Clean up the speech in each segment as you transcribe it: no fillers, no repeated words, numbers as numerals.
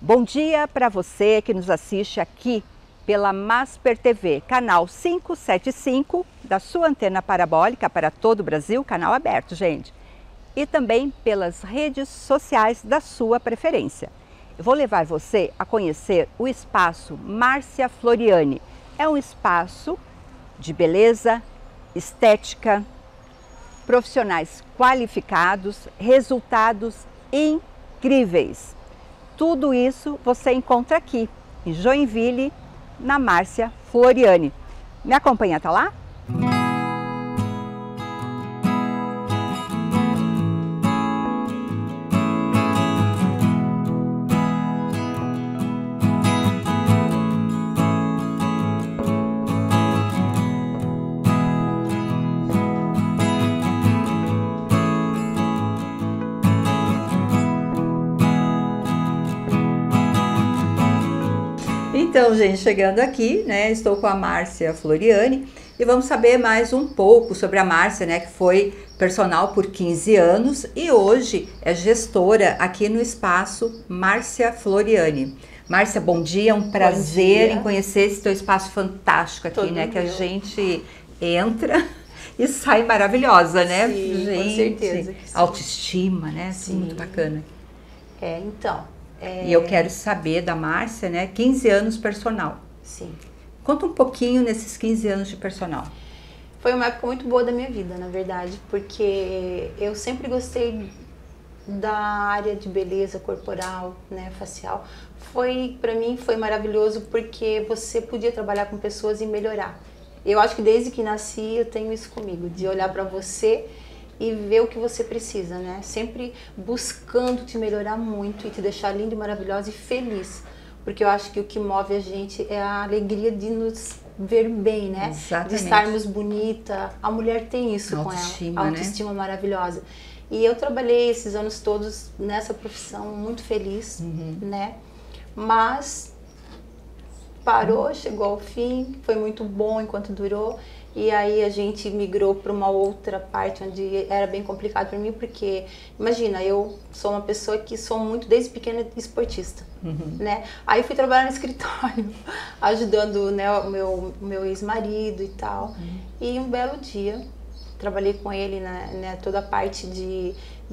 Bom dia para você que nos assiste aqui pela Masper TV, canal 575 da sua antena parabólica para todo o Brasil, canal aberto, gente. E também pelas redes sociais da sua preferência. Eu vou levar você a conhecer o espaço Márcia Floriani. É um espaço de beleza, estética, profissionais qualificados, resultados incríveis. Tudo isso você encontra aqui em Joinville, na Márcia Floriani. Me acompanha até lá? Então, gente, chegando aqui, né, estou com a Márcia Floriani e vamos saber mais um pouco sobre a Márcia, né, que foi personal por 15 anos e hoje é gestora aqui no espaço Márcia Floriani. Márcia, bom dia, é um prazer em conhecer esse teu espaço fantástico aqui, Todo né, que a meu. gente entra e sai maravilhosa, né, Sim, gente? com certeza que sim. Autoestima, né, Sim. muito bacana. E eu quero saber da Márcia, né, 15 anos personal. Sim. Conta um pouquinho nesses 15 anos de personal. Foi uma época muito boa da minha vida, na verdade, porque eu sempre gostei da área de beleza corporal, né, facial. Para mim foi maravilhoso porque você podia trabalhar com pessoas e melhorar. Eu acho que desde que nasci eu tenho isso comigo, de olhar para você e ver o que você precisa, né? Sempre buscando te melhorar muito e te deixar linda e maravilhosa e feliz. Porque eu acho que o que move a gente é a alegria de nos ver bem, né? Exatamente. De estarmos bonita. A mulher tem isso com Autoestima, ela. A né? autoestima maravilhosa. E eu trabalhei esses anos todos nessa profissão muito feliz, né? Mas parou, chegou ao fim, foi muito bom enquanto durou. E aí a gente migrou para uma outra parte onde era bem complicado para mim, porque, imagina, eu sou uma pessoa que sou muito, desde pequena, esportista, né? Aí fui trabalhar no escritório, ajudando, né, o meu ex-marido e tal. E um belo dia, trabalhei com ele, né, toda a parte de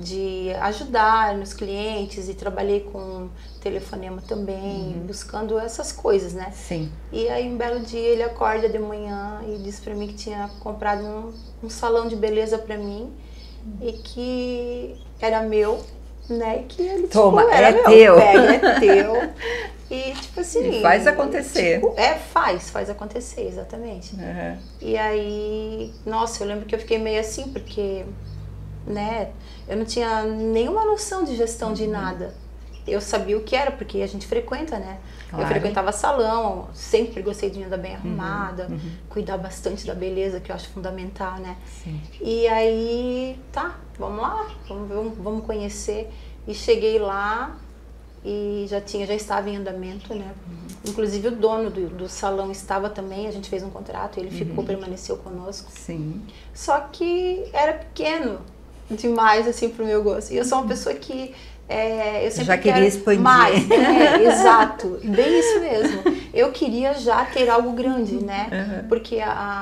ajudar nos clientes e trabalhei com telefonema também, buscando essas coisas, né? Sim. E aí um belo dia ele acorda de manhã e disse pra mim que tinha comprado um salão de beleza pra mim e que era meu, né? E que ele, Toma, tipo, era é meu. teu. Pega, é teu. E tipo assim... E faz acontecer. Tipo, faz acontecer, exatamente. E aí, nossa, eu lembro que eu fiquei meio assim, porque, né, eu não tinha nenhuma noção de gestão de nada. Eu sabia o que era, porque a gente frequenta, né? Claro. Eu frequentava salão, sempre gostei de andar bem arrumada, cuidar bastante da beleza, que eu acho fundamental, né? Sim. E aí, tá, vamos lá, vamos conhecer. E cheguei lá e já estava em andamento, né? Inclusive o dono do salão estava também, a gente fez um contrato, ele ficou, permaneceu conosco. Sim. Só que era pequeno demais, assim, pro meu gosto. E eu sou uma pessoa que eu sempre já queria expandir. mais, exato, bem isso mesmo. Eu queria já ter algo grande, né? Porque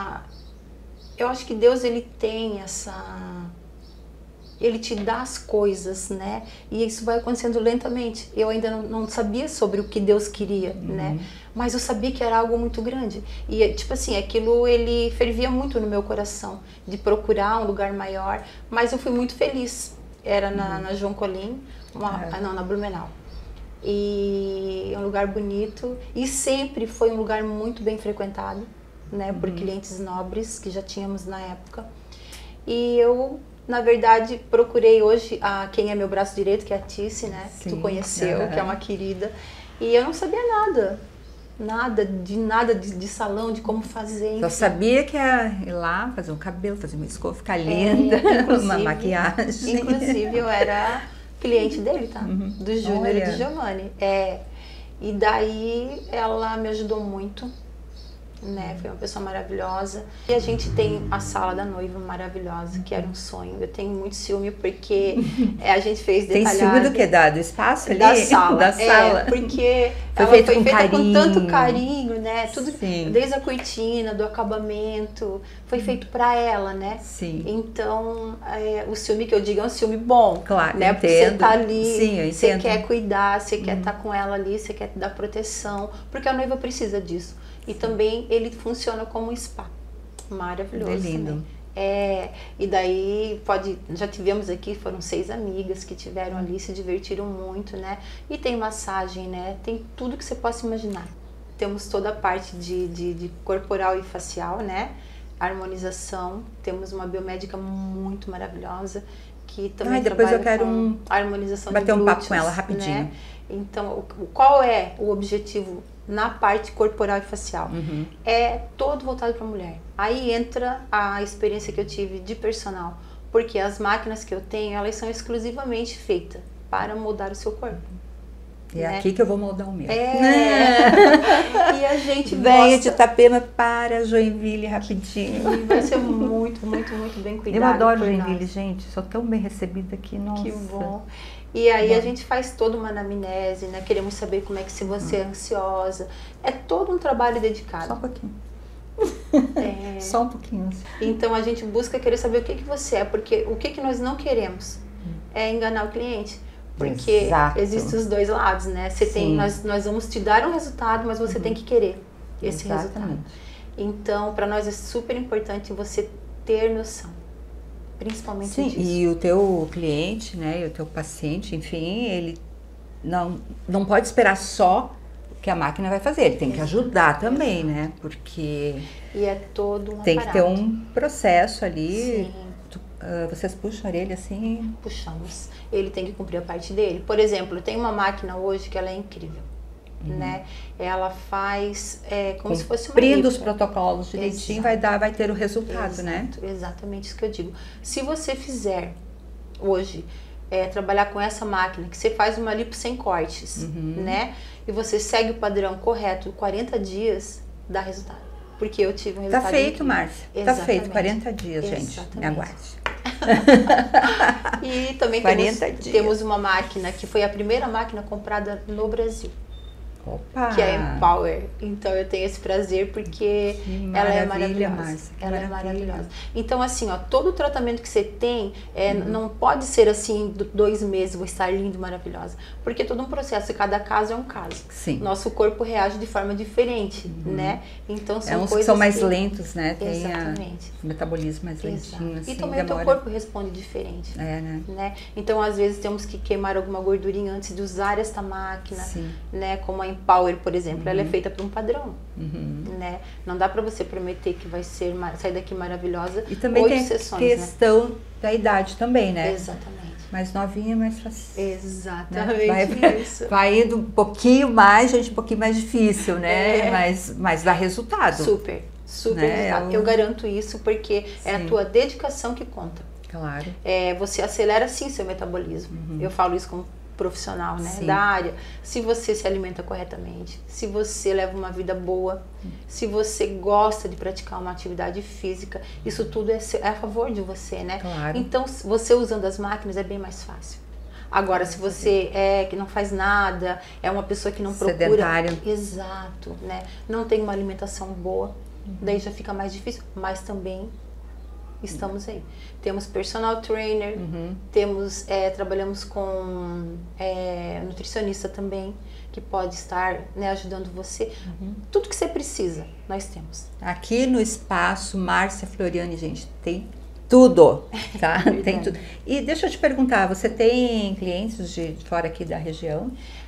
eu acho que Deus, ele tem ele te dá as coisas, né? E isso vai acontecendo lentamente. Eu ainda não sabia sobre o que Deus queria, né? Mas eu sabia que era algo muito grande. E, tipo assim, aquilo, ele fervia muito no meu coração, de procurar um lugar maior. Mas eu fui muito feliz. Era na João Colim, na Blumenau. E é um lugar bonito. E sempre foi um lugar muito bem frequentado, né? Por clientes nobres, que já tínhamos na época. E eu... Na verdade, procurei hoje quem é meu braço direito, que é a Tice, né? Sim. Que tu conheceu, que é uma querida. E eu não sabia nada de salão, de como fazer. Só sabia que ia ir lá, fazer um cabelo, fazer uma escova, ficar linda, uma maquiagem. Inclusive, eu era cliente dele, tá? Do Júnior e do Giovanni. E daí, ela me ajudou muito. né? Foi uma pessoa maravilhosa. E a gente tem a sala da noiva maravilhosa, que era um sonho. Eu tenho muito ciúme porque a gente fez detalhado. Tem ciúme do quê? Do espaço ali? Da sala. Da sala. Porque foi ela feito foi com feita carinho. com tanto carinho, né? Tudo, Sim. desde a cortina, do acabamento, foi feito para ela, né? Sim. Então, o ciúme que eu digo é um ciúme bom. Claro, né? Porque você tá ali, sim, eu você entendo. quer cuidar, você quer estar com ela ali, você quer dar proteção, porque a noiva precisa disso. E também ele funciona como um spa. Maravilhoso. É lindo. Também. E daí já tivemos aqui, foram 6 amigas que tiveram ali, se divertiram muito, né? E tem massagem, né? Tem tudo que você possa imaginar. Temos toda a parte de corporal e facial, né? Harmonização. Temos uma biomédica muito maravilhosa que também depois eu trabalha quero com harmonização de bater um glúteos, papo com ela rapidinho. né? Então, qual é o objetivo na parte corporal e facial? É todo voltado para a mulher. Aí entra a experiência que eu tive de personal, porque as máquinas que eu tenho, elas são exclusivamente feitas para moldar o seu corpo. E é né? aqui que eu vou moldar o meu. E a gente venha gosta... de Itapema para Joinville rapidinho. E vai ser muito, muito, muito bem cuidado. Eu adoro por Joinville, nós. gente. Sou tão bem recebida aqui, nossa. Que bom. E aí a gente faz toda uma anamnese, né? Queremos saber como é que se você é ansiosa. É todo um trabalho dedicado. Só um pouquinho. Só um pouquinho. Então a gente busca querer saber o que você é, porque o que nós não queremos é enganar o cliente. Porque Exato. existem os dois lados, né? Você tem, nós vamos te dar um resultado, mas você tem que querer esse resultado. Então, para nós é super importante você ter noção, principalmente disso. E o teu cliente, né, e o teu paciente, enfim, ele não pode esperar só o que a máquina vai fazer, ele tem que ajudar também, né? Porque e é todo um tem aparato. que ter um processo ali. Sim. Vocês puxam a orelha assim? Puxamos. Ele tem que cumprir a parte dele. Por exemplo, tem uma máquina hoje que ela é incrível, né? Ela faz como se fosse uma cumprindo os lipo. protocolos direitinho, vai ter o resultado, né? Exatamente isso que eu digo. Se você fizer hoje, trabalhar com essa máquina, que você faz uma lipo sem cortes, né? E você segue o padrão correto, 40 dias, dá resultado. Porque eu tive um resultado. Tá feito, Márcia. Tá feito, 40 dias, gente. Exatamente. Me aguarde. E também temos uma máquina que foi a primeira máquina comprada no Brasil. Opa! Que é a Empower. Então eu tenho esse prazer porque ela é maravilhosa. Márcia, ela é maravilhosa. Então assim, ó, todo o tratamento que você tem não pode ser assim, 2 meses vou estar linda e maravilhosa. Porque é todo um processo, e cada caso é um caso. Sim. Nosso corpo reage de forma diferente, né? Então são uns coisas que são mais lentos, né? Tem o metabolismo mais lentinho, assim, e também o teu corpo responde diferente. Né? Então às vezes temos que queimar alguma gordurinha antes de usar esta máquina, né? Como a Empower, por exemplo, ela é feita por um padrão, né? Não dá para você prometer que vai sair daqui maravilhosa. E também 8 tem sessões, questão da idade também, né? Exatamente. Mais novinha, mais fácil. Exatamente, né? isso. Vai indo um pouquinho mais, gente, um pouquinho mais difícil, né? Mas dá resultado. Super né? resultado. Eu garanto isso porque é a tua dedicação que conta. Claro. Você acelera sim seu metabolismo. Eu falo isso como profissional, né, da área. Se você se alimenta corretamente, se você leva uma vida boa, se você gosta de praticar uma atividade física, isso tudo é a favor de você, né? Claro. Então, você usando as máquinas é bem mais fácil. Agora, se você que não faz nada, é uma pessoa que não procura... Sedentário. Exato, né? Não tem uma alimentação boa, daí já fica mais difícil, mas também estamos aí. Temos personal trainer, trabalhamos com nutricionista também, que pode estar, né, ajudando você. Tudo que você precisa, nós temos. Aqui no espaço Márcia Floriani, gente, tem tudo, tá? Tem tudo. E deixa eu te perguntar, você tem clientes de fora aqui da região?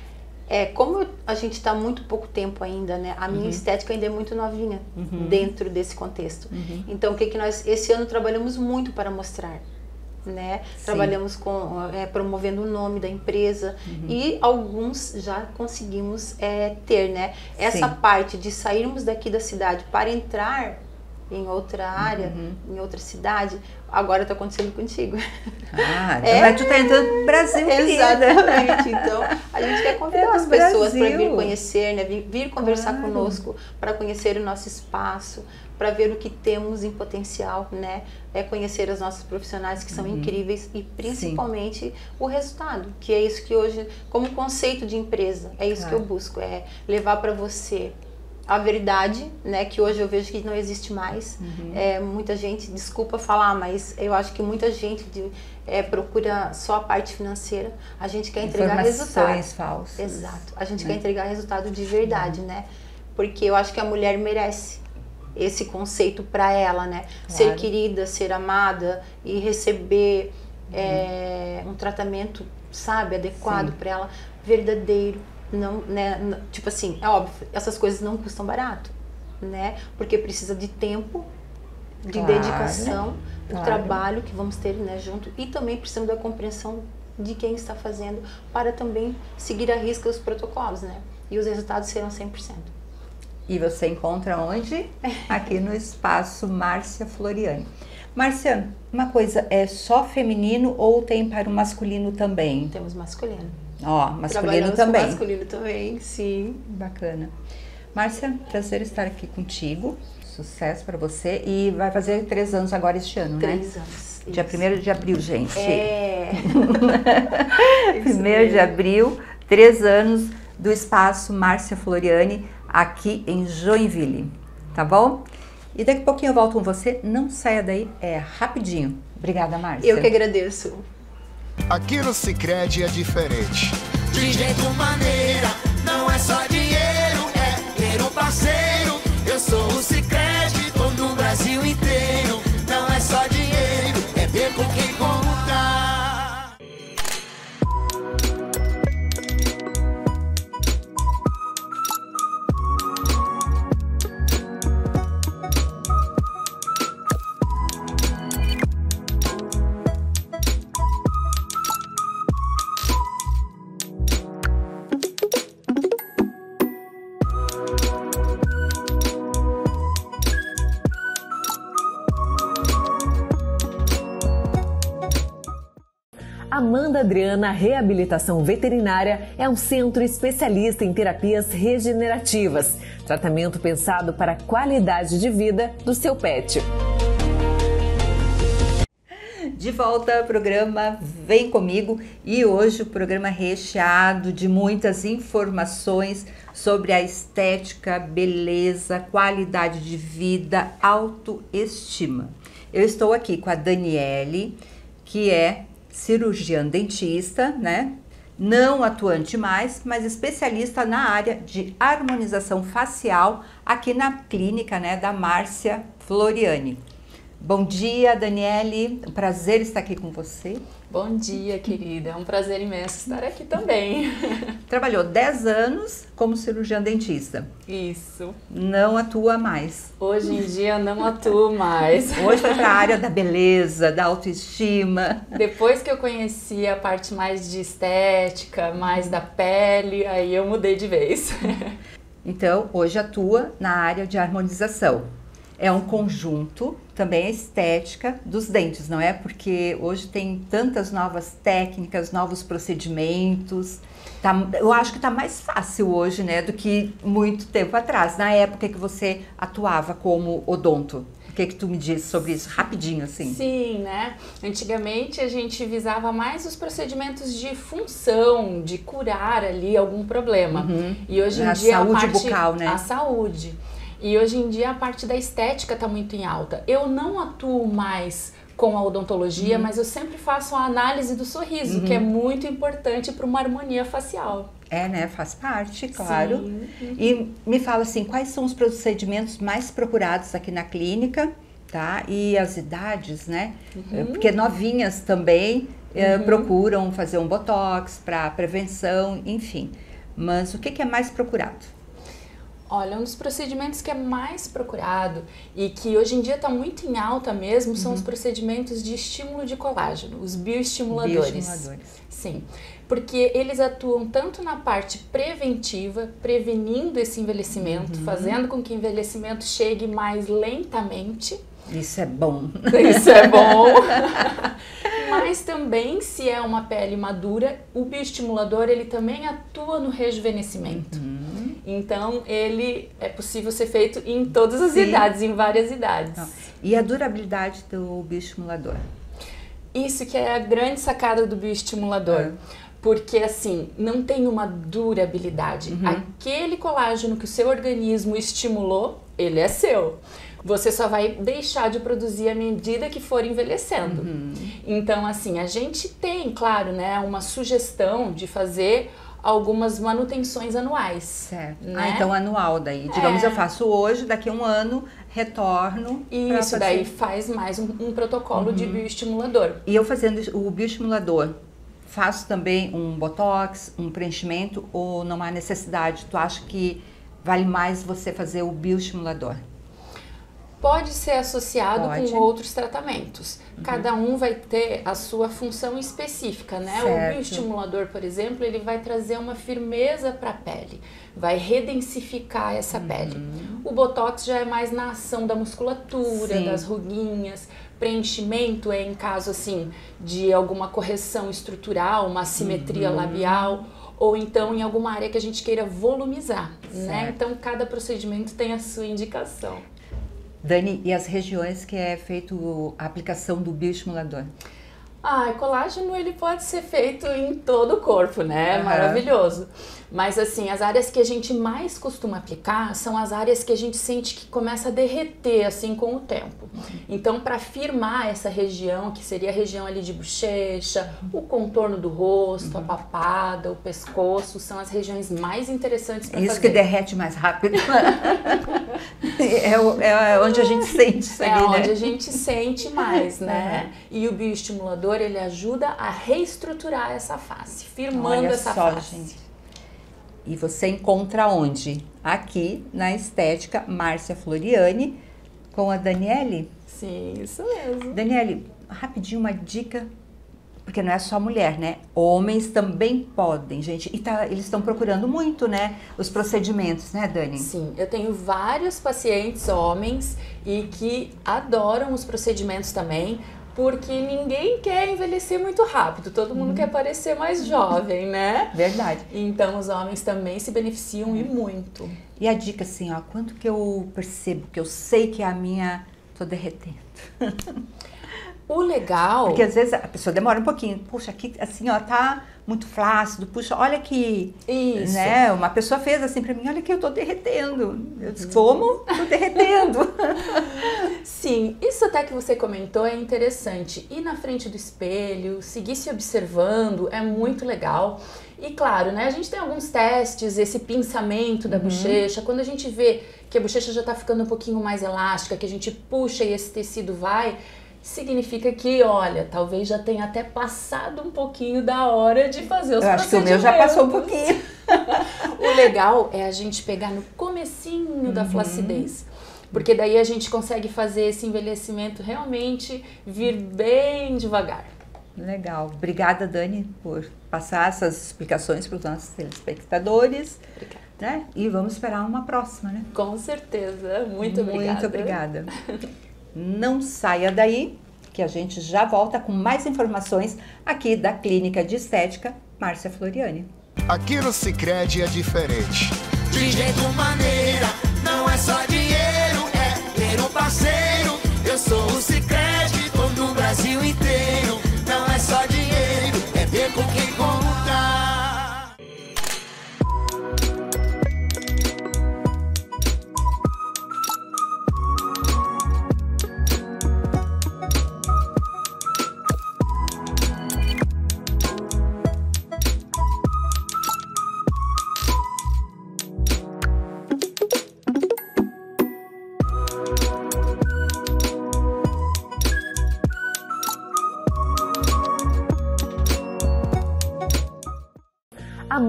Como a gente está muito pouco tempo ainda, né? A minha estética ainda é muito novinha dentro desse contexto. Então, o que nós esse ano trabalhamos muito para mostrar, né? Trabalhamos promovendo o nome da empresa e alguns já conseguimos ter, né? Essa parte de sairmos daqui da cidade para entrar em outra área, em outra cidade, agora está acontecendo contigo. Mas tu tá entrando no Brasil. Exatamente. Então, a gente quer convidar as pessoas para vir conhecer, né? Vir conversar conosco, para conhecer o nosso espaço, para ver o que temos em potencial, né? Conhecer as nossas profissionais que são incríveis e principalmente o resultado, que é isso que hoje, como conceito de empresa, é isso que eu busco, é levar para você a verdade, né, que hoje eu vejo que não existe mais. Muita gente, desculpa falar, mas eu acho que muita gente procura só a parte financeira. A gente quer entregar resultado. Falsas. Exato. A gente quer entregar resultado de verdade, né? Porque eu acho que a mulher merece esse conceito para ela, né? Ser querida, ser amada e receber um tratamento, sabe, adequado para ela, verdadeiro. Não, né, tipo assim, é óbvio, essas coisas não custam barato, né? Porque precisa de tempo, de dedicação, o trabalho que vamos ter, né, junto, e também precisamos da compreensão de quem está fazendo para também seguir à risca os protocolos, né? E os resultados serão 100%. E você encontra onde? Aqui no Espaço Márcia Floriani. Márcia, uma coisa, é só feminino ou tem para o masculino também? Temos masculino. Masculino também. Masculino também, sim. Bacana. Márcia, prazer estar aqui contigo. Sucesso para você. E vai fazer 3 anos agora este ano, 3 anos. Dia 1º de abril, gente. 1º de abril, 3 anos do Espaço Márcia Floriani, aqui em Joinville. Tá bom? E daqui a pouquinho eu volto com você. Não saia daí, é rapidinho. Obrigada, Márcia. Eu que agradeço. Aqui no Sicredi é diferente. De jeito maneira, não é só dinheiro, é ter um parceiro. Eu sou o Sicredi, tô no Brasil inteiro. Não é só dinheiro, é ver com quem contar. Amanda Adriana Reabilitação Veterinária é um centro especialista em terapias regenerativas, tratamento pensado para a qualidade de vida do seu pet. De volta ao programa Vem Comigo, e hoje o programa recheado de muitas informações sobre a estética, beleza, qualidade de vida, autoestima. Eu estou aqui com a Daniele, que é cirurgiã dentista, né? Não atuante mais, mas especialista na área de harmonização facial aqui na clínica, né, da Márcia Floriani. Bom dia, Daniele, um prazer estar aqui com você. Bom dia, querida, é um prazer imenso estar aqui também. Trabalhou 10 anos como cirurgiã dentista. Isso. Não atua mais. Hoje em dia não atuo mais. Hoje foi para a área da beleza, da autoestima. Depois que eu conheci a parte mais de estética, mais da pele, aí eu mudei de vez. Então, hoje atua na área de harmonização. É um conjunto, também a estética dos dentes, não é? Porque hoje tem tantas novas técnicas, novos procedimentos. Eu acho que está mais fácil hoje, né, do que muito tempo atrás, na época que você atuava como odonto. O que tu me diz sobre isso, rapidinho, assim? Sim, né? Antigamente a gente visava mais os procedimentos de função, de curar ali algum problema. E hoje em dia a saúde bucal, né? A saúde. E hoje em dia a parte da estética está muito em alta. Eu não atuo mais com a odontologia, mas eu sempre faço a análise do sorriso, que é muito importante para uma harmonia facial. É, né? Faz parte, claro. Sim. E me fala assim, quais são os procedimentos mais procurados aqui na clínica, tá? E as idades, né? Porque novinhas também procuram fazer um botox para prevenção, enfim. Mas o que é mais procurado? Olha, um dos procedimentos que é mais procurado e que hoje em dia está muito em alta mesmo são os procedimentos de estímulo de colágeno, os bioestimuladores. Sim, porque eles atuam tanto na parte preventiva, prevenindo esse envelhecimento, fazendo com que o envelhecimento chegue mais lentamente. Isso é bom. Isso é bom. Mas também, se é uma pele madura, o bioestimulador ele também atua no rejuvenescimento. Então, ele é possível ser feito em todas as idades, em várias idades. E a durabilidade do bioestimulador? Isso que é a grande sacada do bioestimulador. Porque, assim, não tem uma durabilidade. Aquele colágeno que o seu organismo estimulou, ele é seu. Você só vai deixar de produzir à medida que for envelhecendo. Então, assim, a gente tem, claro, né, uma sugestão de fazer algumas manutenções anuais. Certo. Né? Então anual daí. Digamos, eu faço hoje, daqui a um ano, retorno. Isso, daí faz mais um protocolo de bioestimulador. E eu fazendo o bioestimulador, faço também um botox, um preenchimento, ou não há necessidade? Tu acha que vale mais você fazer o bioestimulador? Pode ser associado com outros tratamentos. Cada um vai ter a sua função específica, né? Certo. O bioestimulador, por exemplo, ele vai trazer uma firmeza para a pele, vai redensificar essa pele. O botox já é mais na ação da musculatura, das ruguinhas. Preenchimento é em caso assim de alguma correção estrutural, uma assimetria labial, ou então em alguma área que a gente queira volumizar, né? Então cada procedimento tem a sua indicação. Dani, e as regiões que é feito a aplicação do bioestimulador? Colágeno ele pode ser feito em todo o corpo, né? Maravilhoso. Mas assim, as áreas que a gente mais costuma aplicar são as áreas que a gente sente que começa a derreter assim com o tempo. Então, para firmar essa região, que seria a região ali de bochecha, o contorno do rosto, a papada, o pescoço, são as regiões mais interessantes para fazer. Isso que derrete mais rápido. É onde a gente sente isso ali, né? Onde a gente sente mais, né? E o bioestimulador, ele ajuda a reestruturar essa face, firmando essa face. Gente. E você encontra onde? Aqui na Estética Márcia Floriani, com a Daniele? Sim, isso mesmo. Daniele, rapidinho uma dica, porque não é só mulher, né? Homens também podem, gente. E eles estão procurando muito, né? Os procedimentos, né, Dani? Sim, eu tenho vários pacientes homens e que adoram os procedimentos também, porque ninguém quer envelhecer muito rápido, todo mundo quer parecer mais jovem, né? Verdade. Então os homens também se beneficiam e muito. E a dica assim, ó, quanto que eu percebo, que eu sei que a minha tô derretendo? O legal... Porque às vezes a pessoa demora um pouquinho. Puxa, aqui assim, ó, tá muito flácido. Puxa, olha aqui. Isso. Né? Uma pessoa fez assim pra mim, olha que eu tô derretendo. Eu disse, como? Tô derretendo. Sim, isso até que você comentou é interessante. Ir na frente do espelho, seguir se observando é muito legal. E claro, né, a gente tem alguns testes, esse pinçamento da bochecha. Quando a gente vê que a bochecha já tá ficando um pouquinho mais elástica, que a gente puxa e esse tecido vai... significa que, olha, talvez já tenha até passado um pouquinho da hora de fazer os procedimentos. Eu acho que o meu já passou um pouquinho. O legal é a gente pegar no comecinho da flacidez, porque daí a gente consegue fazer esse envelhecimento realmente vir bem devagar. Legal. Obrigada, Dani, por passar essas explicações para os nossos telespectadores. Obrigada. Né? E vamos esperar uma próxima, né? Com certeza. Muito obrigada. Muito obrigada. Não saia daí, que a gente já volta com mais informações aqui da Clínica de Estética Márcia Floriani. Aqui no Sicredi é diferente. De jeito maneira, não é só dinheiro, é ter um parceiro. Eu sou o Sicredi, tô no Brasil inteiro. Não é só dinheiro, é ter com quem contar.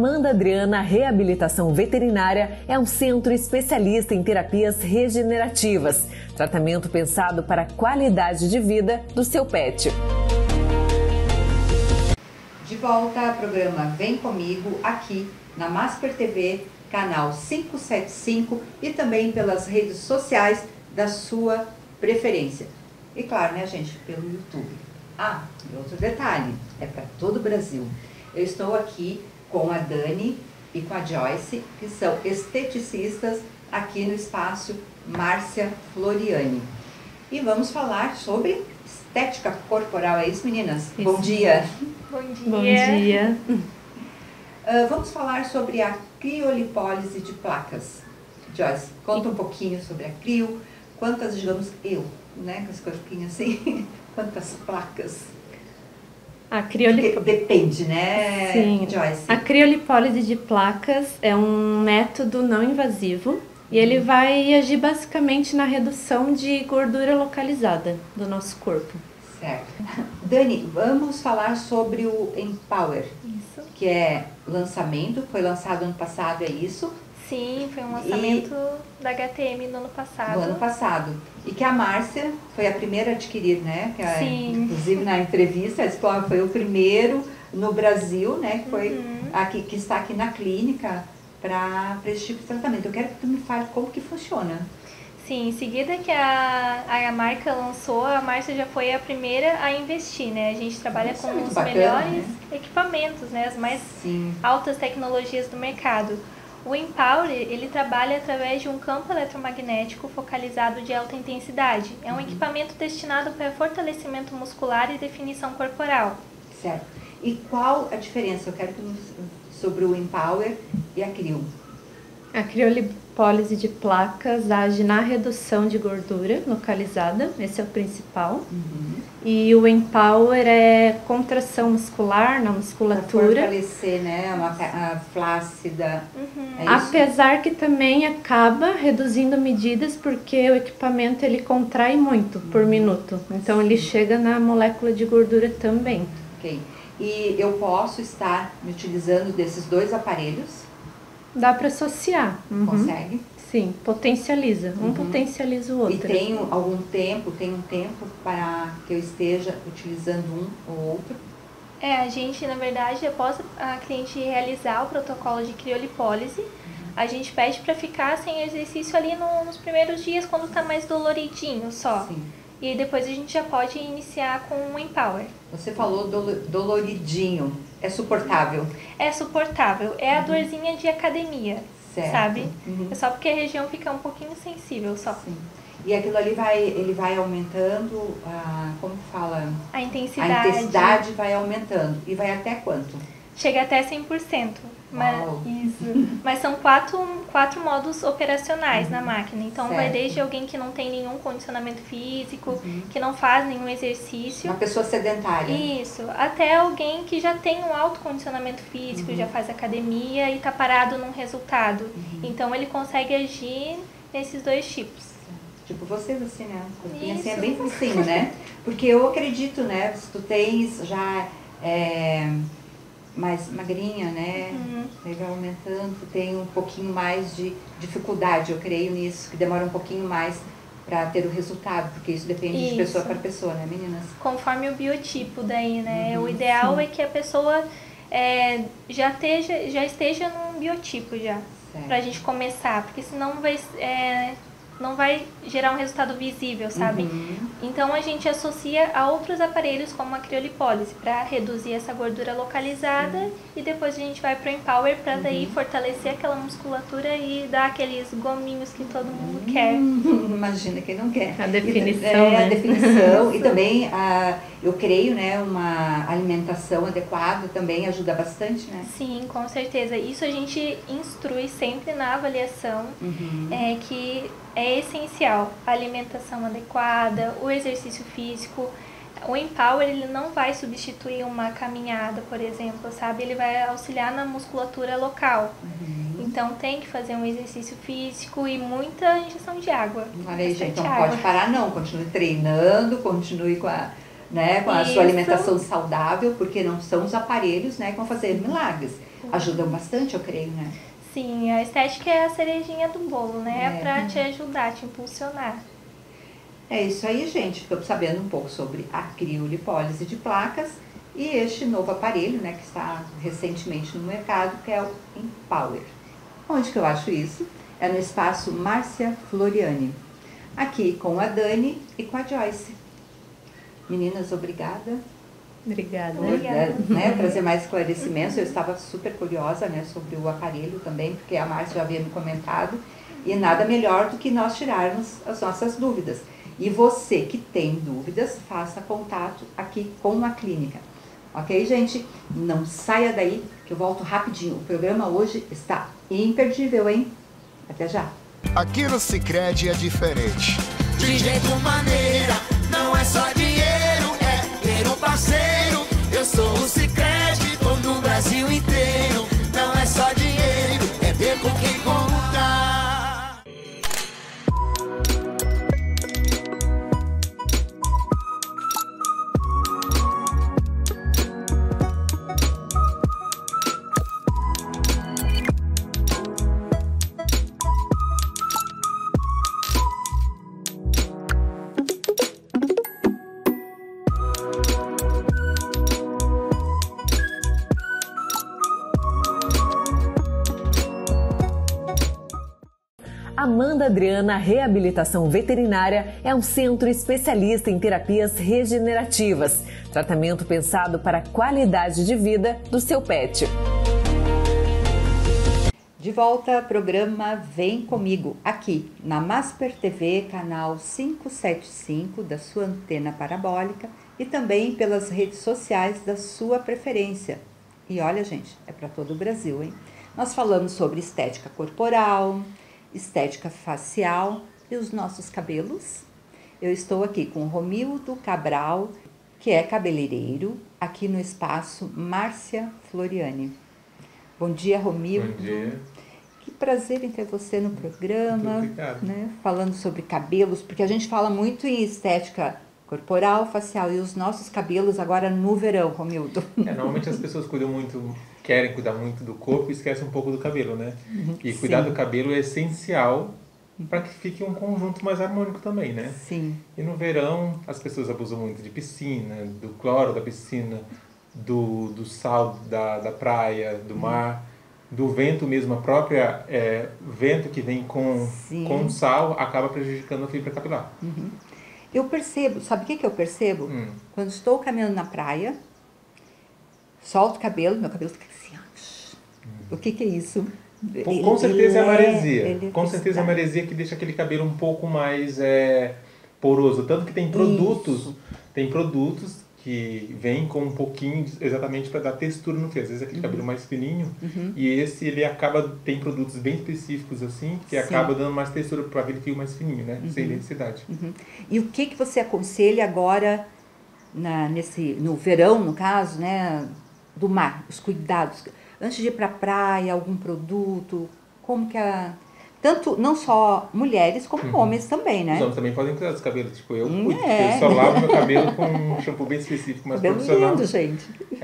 Amanda Adriana Reabilitação Veterinária é um centro especialista em terapias regenerativas. Tratamento pensado para a qualidade de vida do seu pet. De volta ao programa Vem Comigo, aqui na Masper TV, canal 575 e também pelas redes sociais da sua preferência. E claro, né, gente, pelo YouTube. Ah, e outro detalhe, é para todo o Brasil. Eu estou aqui com a Dani e com a Joyce, que são esteticistas aqui no espaço Márcia Floriani. E vamos falar sobre estética corporal, é isso, meninas? Isso. Bom dia! Bom dia. Bom dia. Vamos falar sobre a criolipólise de placas. Joyce, conta um pouquinho sobre a crio, quantas, digamos, né, com esse corpinho assim, quantas placas? A criolipólise... Depende, né, Sim. Joyce? A criolipólise de placas é um método não invasivo e ele vai agir basicamente na redução de gordura localizada do nosso corpo. Certo. Dani, vamos falar sobre o Empower, Isso. que é lançamento, foi lançado ano passado, é isso? Sim, foi um lançamento da HTM no ano passado. No ano passado. E que a Márcia foi a primeira a adquirir, né? Que Sim. Inclusive na entrevista, ela disse que foi o primeiro no Brasil, né? Que foi aqui, que está aqui na clínica para esse tipo de tratamento. Eu quero que tu me fale como que funciona. Sim, em seguida que a marca lançou, a Márcia já foi a primeira a investir, né? A gente trabalha Isso com é muito os bacana, melhores né? equipamentos, né? As mais Sim. altas tecnologias do mercado. O Empower, ele trabalha através de um campo eletromagnético focalizado de alta intensidade. É um equipamento destinado para fortalecimento muscular e definição corporal. Certo. E qual a diferença? Eu quero que sobre o Empower e a Crio. A criolipólise de placas age na redução de gordura localizada, esse é o principal. E o Empower é contração muscular na Para musculatura. fortalecer, né? A flácida. É isso? Apesar que também acaba reduzindo medidas porque o equipamento ele contrai muito por minuto. Então ele chega na molécula de gordura também. Ok. E eu posso estar me utilizando desses dois aparelhos? Dá para associar. Consegue? Sim, potencializa. Um potencializa o outro. E tem um tempo para que eu esteja utilizando um ou outro? A gente, na verdade, após a cliente realizar o protocolo de criolipólise, a gente pede para ficar sem exercício ali nos primeiros dias, quando está mais doloridinho só. Sim. E depois a gente já pode iniciar com o Empower. Você falou doloridinho. É suportável? É suportável, é a dorzinha de academia, Certo. sabe? É só porque a região fica um pouquinho sensível só. Sim. E aquilo ali ele vai aumentando, como que fala? A intensidade. A intensidade vai aumentando. E vai até quanto? Chega até 100%. Mas, Uau. isso. Mas são quatro modos operacionais na máquina. Então vai Certo. desde alguém que não tem nenhum condicionamento físico, que não faz nenhum exercício. Uma pessoa sedentária. Isso, até alguém que já tem um alto condicionamento físico, já faz academia e está parado num resultado. Então ele consegue agir nesses dois tipos. Tipo vocês assim, né? O corpinho assim é Isso. bem facinho, né? Porque eu acredito, né? Se tu tens já mais magrinha, né? Aí vai aumentando, tu tem um pouquinho mais de dificuldade, eu creio nisso, que demora um pouquinho mais para ter o resultado, porque isso depende de pessoa para pessoa, né, meninas? Conforme o biotipo daí, né? O ideal é que a pessoa já esteja num biotipo já, Certo. pra gente começar, porque senão não vai gerar um resultado visível, sabe? Então a gente associa a outros aparelhos como a criolipólise para reduzir essa gordura localizada e depois a gente vai pro Empower para daí fortalecer aquela musculatura e dar aqueles gominhos que todo mundo quer. Imagina quem não quer. A definição, né? A definição e também, eu creio, né, uma alimentação adequada também ajuda bastante, né? Sim, com certeza. Isso a gente instrui sempre na avaliação, que é essencial a alimentação adequada, o exercício físico. O Empower ele não vai substituir uma caminhada, por exemplo, sabe? Ele vai auxiliar na musculatura local. Então tem que fazer um exercício físico e muita ingestão de água. Olha aí, gente, Bastante não água. pode parar não, continue treinando, continue com a Isso. sua alimentação saudável, porque não são os aparelhos, né, que vão fazer milagres. ajudam bastante, eu creio, né? Sim, a estética é a cerejinha do bolo, né? É pra te ajudar, te impulsionar. É isso aí, gente. Ficamos sabendo um pouco sobre a criolipólise de placas e este novo aparelho, né, que está recentemente no mercado, que é o Empower. Onde que eu acho isso? É no espaço Márcia Floriani. Aqui com a Dani e com a Joyce. Meninas, obrigada. Obrigada. Né, trazer mais esclarecimentos. Eu estava super curiosa, né, sobre o aparelho também, porque a Márcia já havia me comentado. E nada melhor do que nós tirarmos as nossas dúvidas. E você que tem dúvidas, faça contato aqui com a clínica. Ok, gente? Não saia daí, que eu volto rapidinho. O programa hoje está imperdível, hein? Até já. Aqui no Sicredi é diferente. De jeito maneira, não é só dinheiro, é ter um parceiro. Eu sou o Sicredi, tô no Brasil inteiro. Não é só dinheiro, é ter com quem contar. Amanda Adriana Reabilitação Veterinária é um centro especialista em terapias regenerativas, tratamento pensado para a qualidade de vida do seu pet. De volta, programa Vem Comigo, aqui na Masper TV, canal 575 da sua antena parabólica e também pelas redes sociais da sua preferência. E olha, gente, é para todo o Brasil, hein? Nós falamos sobre estética corporal, estética facial e os nossos cabelos. Eu estou aqui com o Romildo Cabral, que é cabeleireiro, aqui no espaço Márcia Floriani. Bom dia, Romildo. Bom dia. Que prazer em ter você no programa. Muito obrigado. Né? Falando sobre cabelos, porque a gente fala muito em estética corporal, facial e os nossos cabelos agora no verão, Romildo. Normalmente as pessoas querem cuidar muito do corpo e esquecem um pouco do cabelo, né? E cuidar do cabelo é essencial para que fique um conjunto mais harmônico também, né? Sim. E no verão as pessoas abusam muito de piscina, do cloro da piscina, do sal da praia, do mar, do vento mesmo, a própria vento que vem com sal acaba prejudicando a fibra capilar. Eu percebo, sabe o que eu percebo? Quando estou caminhando na praia, solto o cabelo, meu cabelo fica assim, ó. O que é isso? Com certeza é a maresia. Com certeza é a maresia que deixa aquele cabelo um pouco mais poroso. Tanto que tem produtos que vêm com um pouquinho exatamente para dar textura no fio. Às vezes aquele cabelo mais fininho e esse tem produtos bem específicos assim que acaba dando mais textura para aquele fio mais fininho, né? Sem densidade. E o que você aconselha agora no verão, no caso, né, do mar, os cuidados? Antes de ir para a praia, algum produto, como que tanto, não só mulheres, como homens também, né? Os homens também podem cuidar dos cabelos. Tipo, eu cuido, eu só lavo meu cabelo com um shampoo bem específico, mais profissional. Lindo, gente.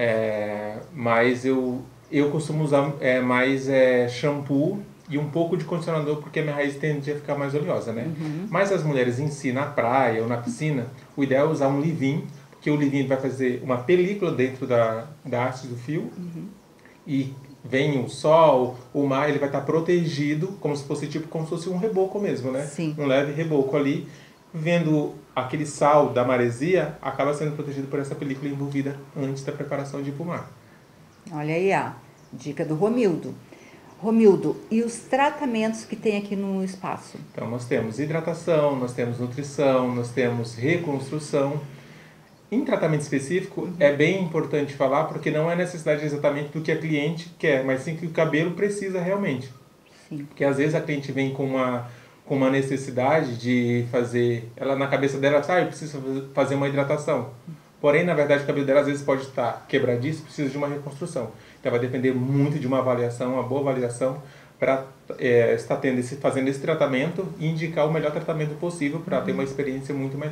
Mas eu costumo usar mais shampoo e um pouco de condicionador, porque a minha raiz tende a ficar mais oleosa, né? Mas as mulheres em si, na praia ou na piscina, o ideal é usar um leave-in, porque o leave-in vai fazer uma película dentro da haste do fio, e vem o sol, o mar, ele vai estar protegido, como se fosse um reboco mesmo, né? Sim. Um leve reboco ali, vendo aquele sal da maresia, acaba sendo protegido por essa película envolvida antes da preparação de ir pro mar. Olha aí a dica do Romildo. Romildo, e os tratamentos que tem aqui no espaço? Então, nós temos hidratação, nós temos nutrição, nós temos reconstrução. Em tratamento específico, é bem importante falar, porque não é necessidade exatamente do que a cliente quer, mas sim que o cabelo precisa realmente. Sim. Porque às vezes a cliente vem com uma necessidade de fazer, ela na cabeça dela, eu preciso fazer uma hidratação. Porém, na verdade, o cabelo dela às vezes pode estar quebradiço, precisa de uma reconstrução. Então vai depender muito de uma avaliação, uma boa avaliação, para estar fazendo esse tratamento e indicar o melhor tratamento possível para ter uma experiência muito melhor.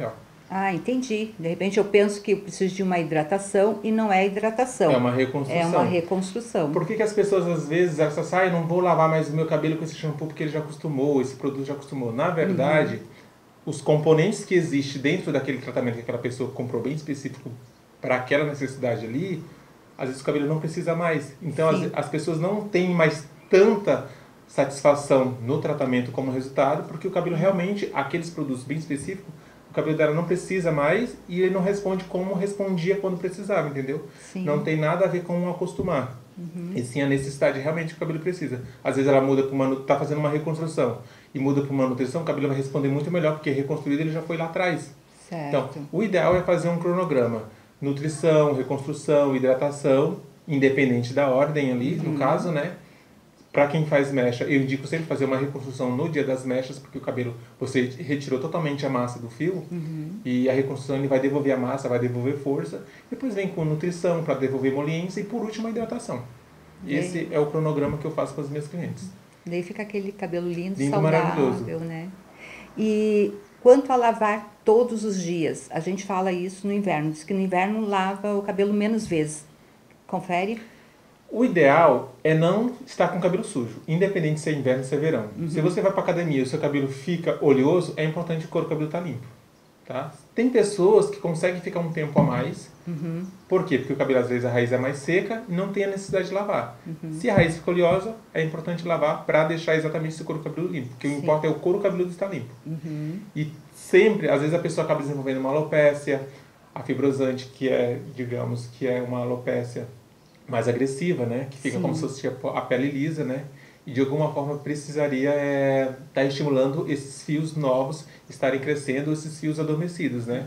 Ah, entendi. De repente eu penso que eu preciso de uma hidratação e não é hidratação. É uma reconstrução. É uma reconstrução. Por que as pessoas às vezes elas só não vou lavar mais o meu cabelo com esse shampoo porque ele já acostumou, esse produto já acostumou. Na verdade, os componentes que existem dentro daquele tratamento que aquela pessoa comprou bem específico para aquela necessidade ali, às vezes o cabelo não precisa mais. Então as pessoas não têm mais tanta satisfação no tratamento como resultado, porque o cabelo realmente, aqueles produtos bem específicos, o cabelo dela não precisa mais e ele não responde como respondia quando precisava, entendeu? Sim. Não tem nada a ver com acostumar. E sim a necessidade realmente que o cabelo precisa. Às vezes ela muda para tá fazendo uma reconstrução e muda para uma nutrição, o cabelo vai responder muito melhor, porque reconstruído ele já foi lá atrás. Certo. Então, o ideal é fazer um cronograma. Nutrição, reconstrução, hidratação, independente da ordem ali, no caso, né? Para quem faz mecha, eu indico sempre fazer uma reconstrução no dia das mechas, porque o cabelo, você retirou totalmente a massa do fio, e a reconstrução ele vai devolver a massa, vai devolver força, depois vem com nutrição para devolver emoliência e por último a hidratação. Esse é o cronograma que eu faço para os meus clientes. Daí fica aquele cabelo lindo, Lindo, saudável, maravilhoso. né? E quanto a lavar todos os dias, a gente fala isso no inverno, diz que no inverno lava o cabelo menos vezes. Confere? O ideal é não estar com o cabelo sujo, independente se é inverno ou se é verão. Se você vai para academia e o seu cabelo fica oleoso, é importante que o cabelo está limpo. Tá? Tem pessoas que conseguem ficar um tempo a mais. Por quê? Porque o cabelo, às vezes, a raiz é mais seca e não tem a necessidade de lavar. Se a raiz fica oleosa, é importante lavar para deixar exatamente esse couro cabeludo limpo. Porque o que importa é o couro cabeludo estar limpo. E sempre, às vezes, a pessoa acaba desenvolvendo uma alopécia, a fibrosante, que é, digamos, que é uma alopécia mais agressiva, né? Que fica como se fosse a pele lisa, né? E de alguma forma precisaria estar estimulando esses fios novos estarem crescendo, esses fios adormecidos, né?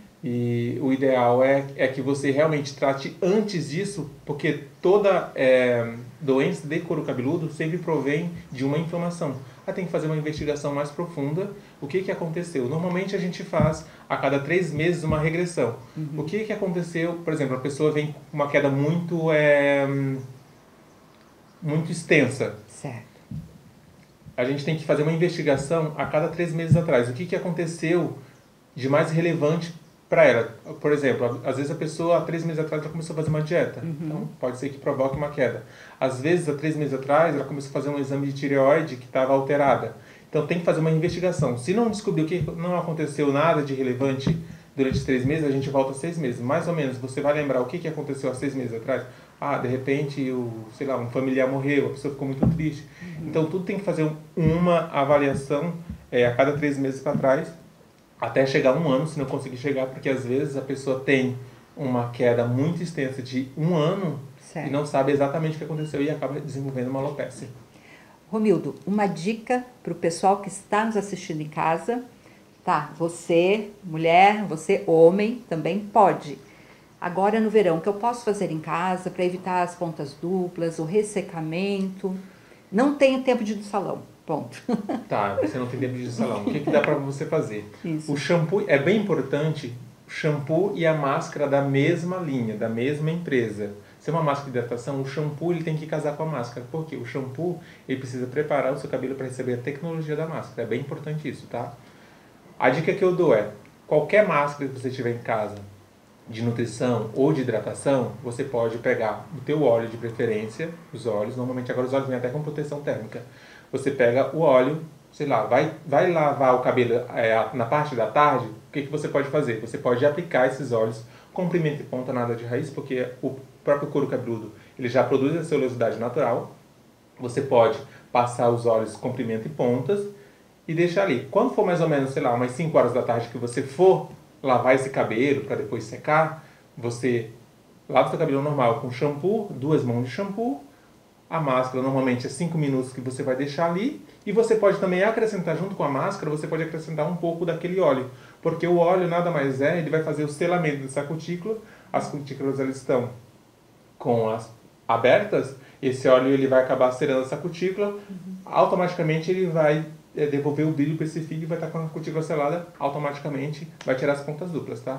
E o ideal é que você realmente trate antes disso, porque toda doença de couro cabeludo sempre provém de uma inflamação. Tem que fazer uma investigação mais profunda. O que aconteceu? Normalmente a gente faz a cada 3 meses uma regressão. O que aconteceu? Por exemplo, a pessoa vem com uma queda muito extensa. Certo. A gente tem que fazer uma investigação a cada 3 meses atrás. O que aconteceu de mais relevante para ela? Por exemplo, às vezes a pessoa há 3 meses atrás ela começou a fazer uma dieta. Então pode ser que provoque uma queda. Às vezes, há 3 meses atrás, ela começou a fazer um exame de tireoide que estava alterada. Então tem que fazer uma investigação. Se não descobrir que não aconteceu nada de relevante durante 3 meses, a gente volta 6 meses. Mais ou menos, você vai lembrar o que aconteceu há 6 meses atrás? De repente, um familiar morreu, a pessoa ficou muito triste. Então tudo tem que fazer uma avaliação a cada 3 meses para trás, até chegar 1 ano, se não conseguir chegar, porque às vezes a pessoa tem uma queda muito extensa de 1 ano e não sabe exatamente o que aconteceu e acaba desenvolvendo uma alopécia. Romildo, uma dica para o pessoal que está nos assistindo em casa. Tá, você, mulher, você, homem, também pode. Agora no verão, o que eu posso fazer em casa para evitar as pontas duplas, o ressecamento? Não tenho tempo de ir no salão. Ponto. Tá, você não tem tempo de ir no salão. O que dá para você fazer? Isso. O shampoo é bem importante, o shampoo e a máscara da mesma linha, da mesma empresa. Se é uma máscara de hidratação, o shampoo ele tem que casar com a máscara. Por quê? O shampoo ele precisa preparar o seu cabelo para receber a tecnologia da máscara. É bem importante isso, tá? A dica que eu dou é, qualquer máscara que você tiver em casa, de nutrição ou de hidratação, você pode pegar o teu óleo de preferência, os óleos, normalmente agora os óleos vêm até com proteção térmica. Você pega o óleo, sei lá, vai lavar o cabelo na parte da tarde, o que você pode fazer? Você pode aplicar esses óleos com pimenta e ponta, nada de raiz, porque o próprio couro cabeludo ele já produz a celulosidade natural. Você pode passar os óleos com pimenta e pontas e deixar ali. Quando for mais ou menos, sei lá, umas 5 horas da tarde que você for lavar esse cabelo para depois secar, você lava o seu cabelo normal com shampoo, 2 mãos de shampoo, a máscara normalmente é 5 minutos que você vai deixar ali, e você pode também acrescentar junto com a máscara, você pode acrescentar um pouco daquele óleo, porque o óleo nada mais ele vai fazer o selamento dessa cutícula, as cutículas elas estão com as abertas, esse óleo ele vai acabar selando essa cutícula, automaticamente ele vai devolver o brilho para esse fio e vai estar com a cutícula selada, automaticamente vai tirar as pontas duplas, tá?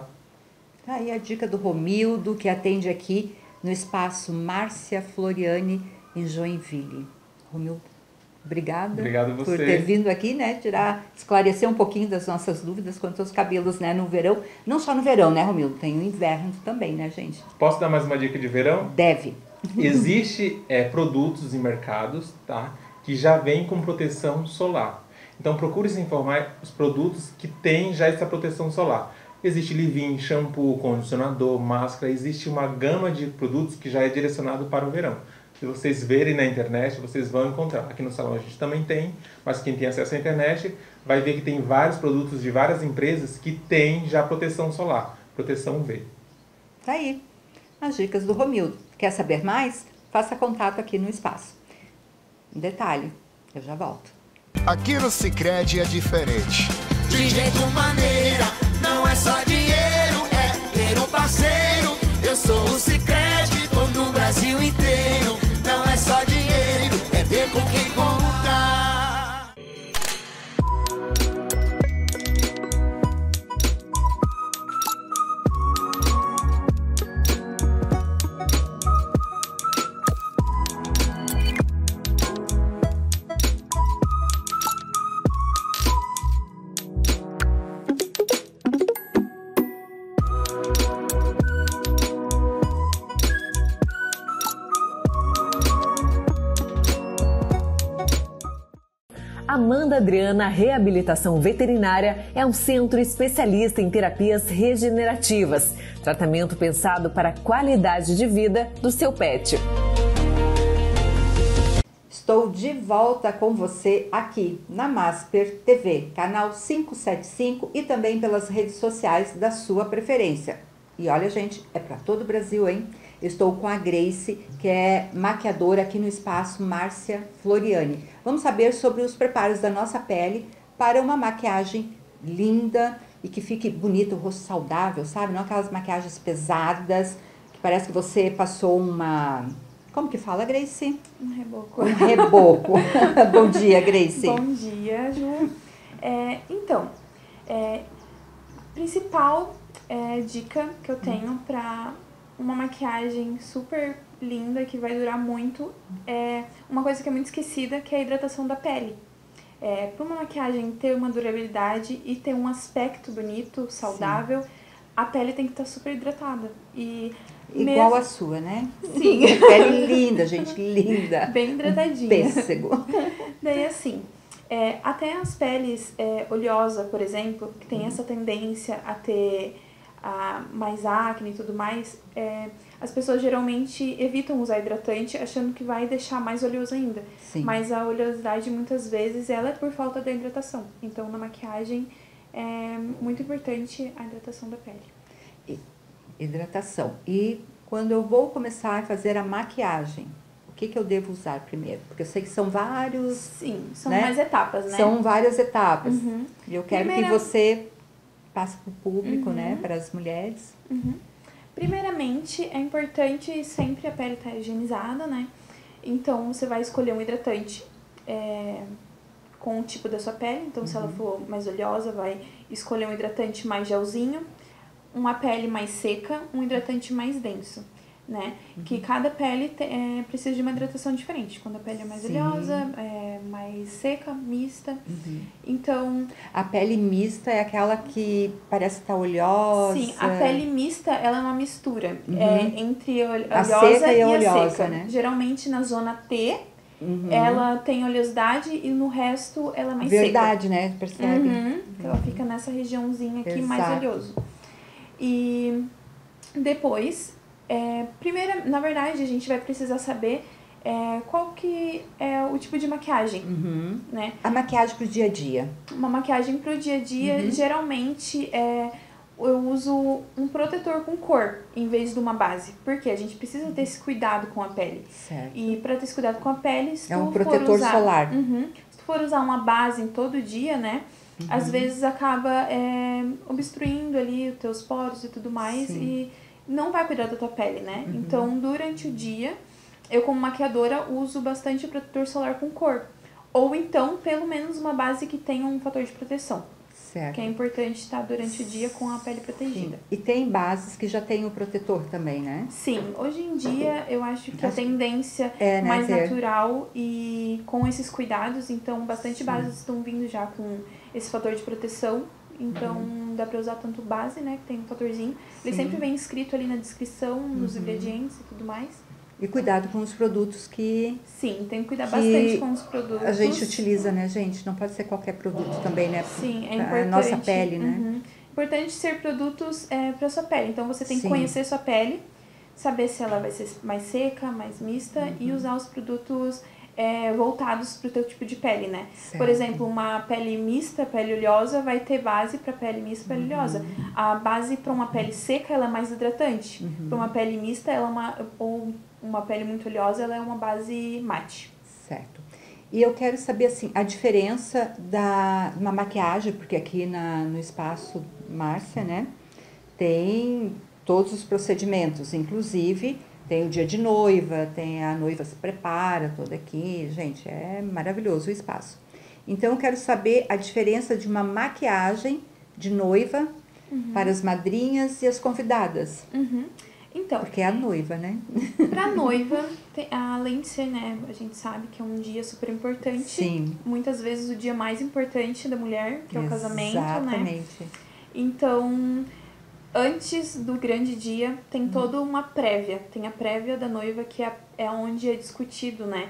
Aí a dica do Romildo, que atende aqui no espaço Márcia Floriani, em Joinville. Romildo. Obrigada Obrigado você. por ter vindo aqui, né? Esclarecer um pouquinho das nossas dúvidas quanto aos cabelos, né? No verão. Não só no verão, né, Romildo? Tem o inverno também, né, gente? Posso dar mais uma dica de verão? Deve. Existe produtos em mercados, tá? Que já vêm com proteção solar. Então procure se informar os produtos que têm já essa proteção solar. Existe leave-in, shampoo, condicionador, máscara. Existe uma gama de produtos que já é direcionado para o verão. Se vocês verem na internet, vocês vão encontrar. Aqui no salão a gente também tem, mas quem tem acesso à internet vai ver que tem vários produtos de várias empresas que têm já proteção solar, proteção UV. Tá aí as dicas do Romildo. Quer saber mais? Faça contato aqui no espaço. Um detalhe, eu já volto. Aqui no Sicredi é diferente. De jeito maneira, não é só dinheiro, é ter um parceiro. Eu sou o Sicredi, tô no Brasil inteiro. Não é só dinheiro, é ter com quem contar. Amanda Adriana Reabilitação Veterinária é um centro especialista em terapias regenerativas, tratamento pensado para a qualidade de vida do seu pet. Estou de volta com você aqui na Masper TV, canal 575 e também pelas redes sociais da sua preferência. E olha, gente, é para todo o Brasil, hein? Estou com a Grace, que é maquiadora aqui no espaço Márcia Floriani. Vamos saber sobre os preparos da nossa pele para uma maquiagem linda e que fique bonito, o rosto saudável, sabe? Não aquelas maquiagens pesadas, que parece que você passou uma... Como que fala, Grace? Um reboco. Um reboco. Bom dia, Grace. Bom dia, Ju. Principal dica que eu tenho para uma maquiagem super linda, que vai durar muito, é uma coisa que é muito esquecida, que é a hidratação da pele. Para uma maquiagem ter uma durabilidade e ter um aspecto bonito, saudável, sim, a pele tem que estar super hidratada. Igual a sua, né? Sim. Pele linda, gente, linda. Bem hidratadinha. Pêssego. Daí assim, até as peles oleosas, por exemplo, que tem essa tendência a ter mais acne e tudo mais, as pessoas geralmente evitam usar hidratante achando que vai deixar mais oleoso ainda. Sim. Mas a oleosidade muitas vezes ela é por falta da hidratação. Então na maquiagem é muito importante a hidratação da pele. Hidratação. E quando eu vou começar a fazer a maquiagem, o que eu devo usar primeiro? Porque eu sei que são vários... Sim, são mais etapas, né? São várias etapas. Uhum. E eu quero que você passe para o público, né? Para as mulheres. Uhum. Primeiramente, é importante sempre a pele estar higienizada, né? Então, você vai escolher um hidratante com o tipo da sua pele. Então, se ela for mais oleosa, vai escolher um hidratante mais gelzinho. Uma pele mais seca, um hidratante mais denso, né? Que cada pele precisa de uma hidratação diferente. Quando a pele é mais oleosa, mais seca, mista. Então... A pele mista é aquela que parece estar oleosa? Sim, a pele mista, ela é uma mistura entre a oleosa seca e a oleosa, seca, né? Geralmente na zona T, ela tem oleosidade e no resto ela é mais Verdade, seca. né? Percebe? Então ela fica nessa regiãozinha aqui. Exato. Mais oleoso. E depois, primeiro, na verdade, a gente vai precisar saber qual que é o tipo de maquiagem, né? A maquiagem pro dia a dia. Uma maquiagem pro dia a dia, geralmente, eu uso um protetor com cor em vez de uma base. Porque a gente precisa ter esse cuidado com a pele. Certo. E para ter esse cuidado com a pele, se um tu protetor for usar, solar. Se tu for usar uma base em todo dia, né? Às vezes acaba obstruindo ali os teus poros e tudo mais. Sim. E não vai cuidar da tua pele, né? Então, durante o dia, eu como maquiadora uso bastante protetor solar com cor. Ou então, pelo menos uma base que tenha um fator de proteção. Certo. Que é importante estar durante o dia com a pele protegida. Sim. E tem bases que já tem o protetor também, né? Sim, hoje em dia eu acho que a tendência mais natural e com esses cuidados, então bastante bases estão vindo já com esse fator de proteção. Então dá pra usar tanto base, né, que tem um fatorzinho. Ele sempre vem escrito ali na descrição, nos ingredientes e tudo mais. E cuidado com os produtos que... Sim, tem que cuidar bastante com os produtos. A gente utiliza, né, gente? Não pode ser qualquer produto também, né? Sim, é importante. A nossa pele, né? Importante ser produtos para sua pele. Então você tem que conhecer sua pele, saber se ela vai ser mais seca, mais mista e usar os produtos voltados para o teu tipo de pele, né? Certo. Por exemplo, uma pele mista, pele oleosa, vai ter base para pele mista, pele oleosa. A base para uma pele seca, ela é mais hidratante. Para uma pele mista, ou uma pele muito oleosa, ela é uma base mate. Certo. E eu quero saber, assim, a diferença da uma maquiagem, porque aqui no espaço Márcia, né, tem todos os procedimentos, inclusive tem o dia de noiva, tem a noiva se prepara toda aqui, gente, é maravilhoso o espaço. Então eu quero saber a diferença de uma maquiagem de noiva para as madrinhas e as convidadas. Então, porque é a noiva, né? Pra noiva, além de ser, né, a gente sabe que é um dia super importante. Sim. Muitas vezes o dia mais importante da mulher, que é o casamento, Exatamente. né? Então, antes do grande dia, tem toda uma prévia. Tem a prévia da noiva, que é onde é discutido, né?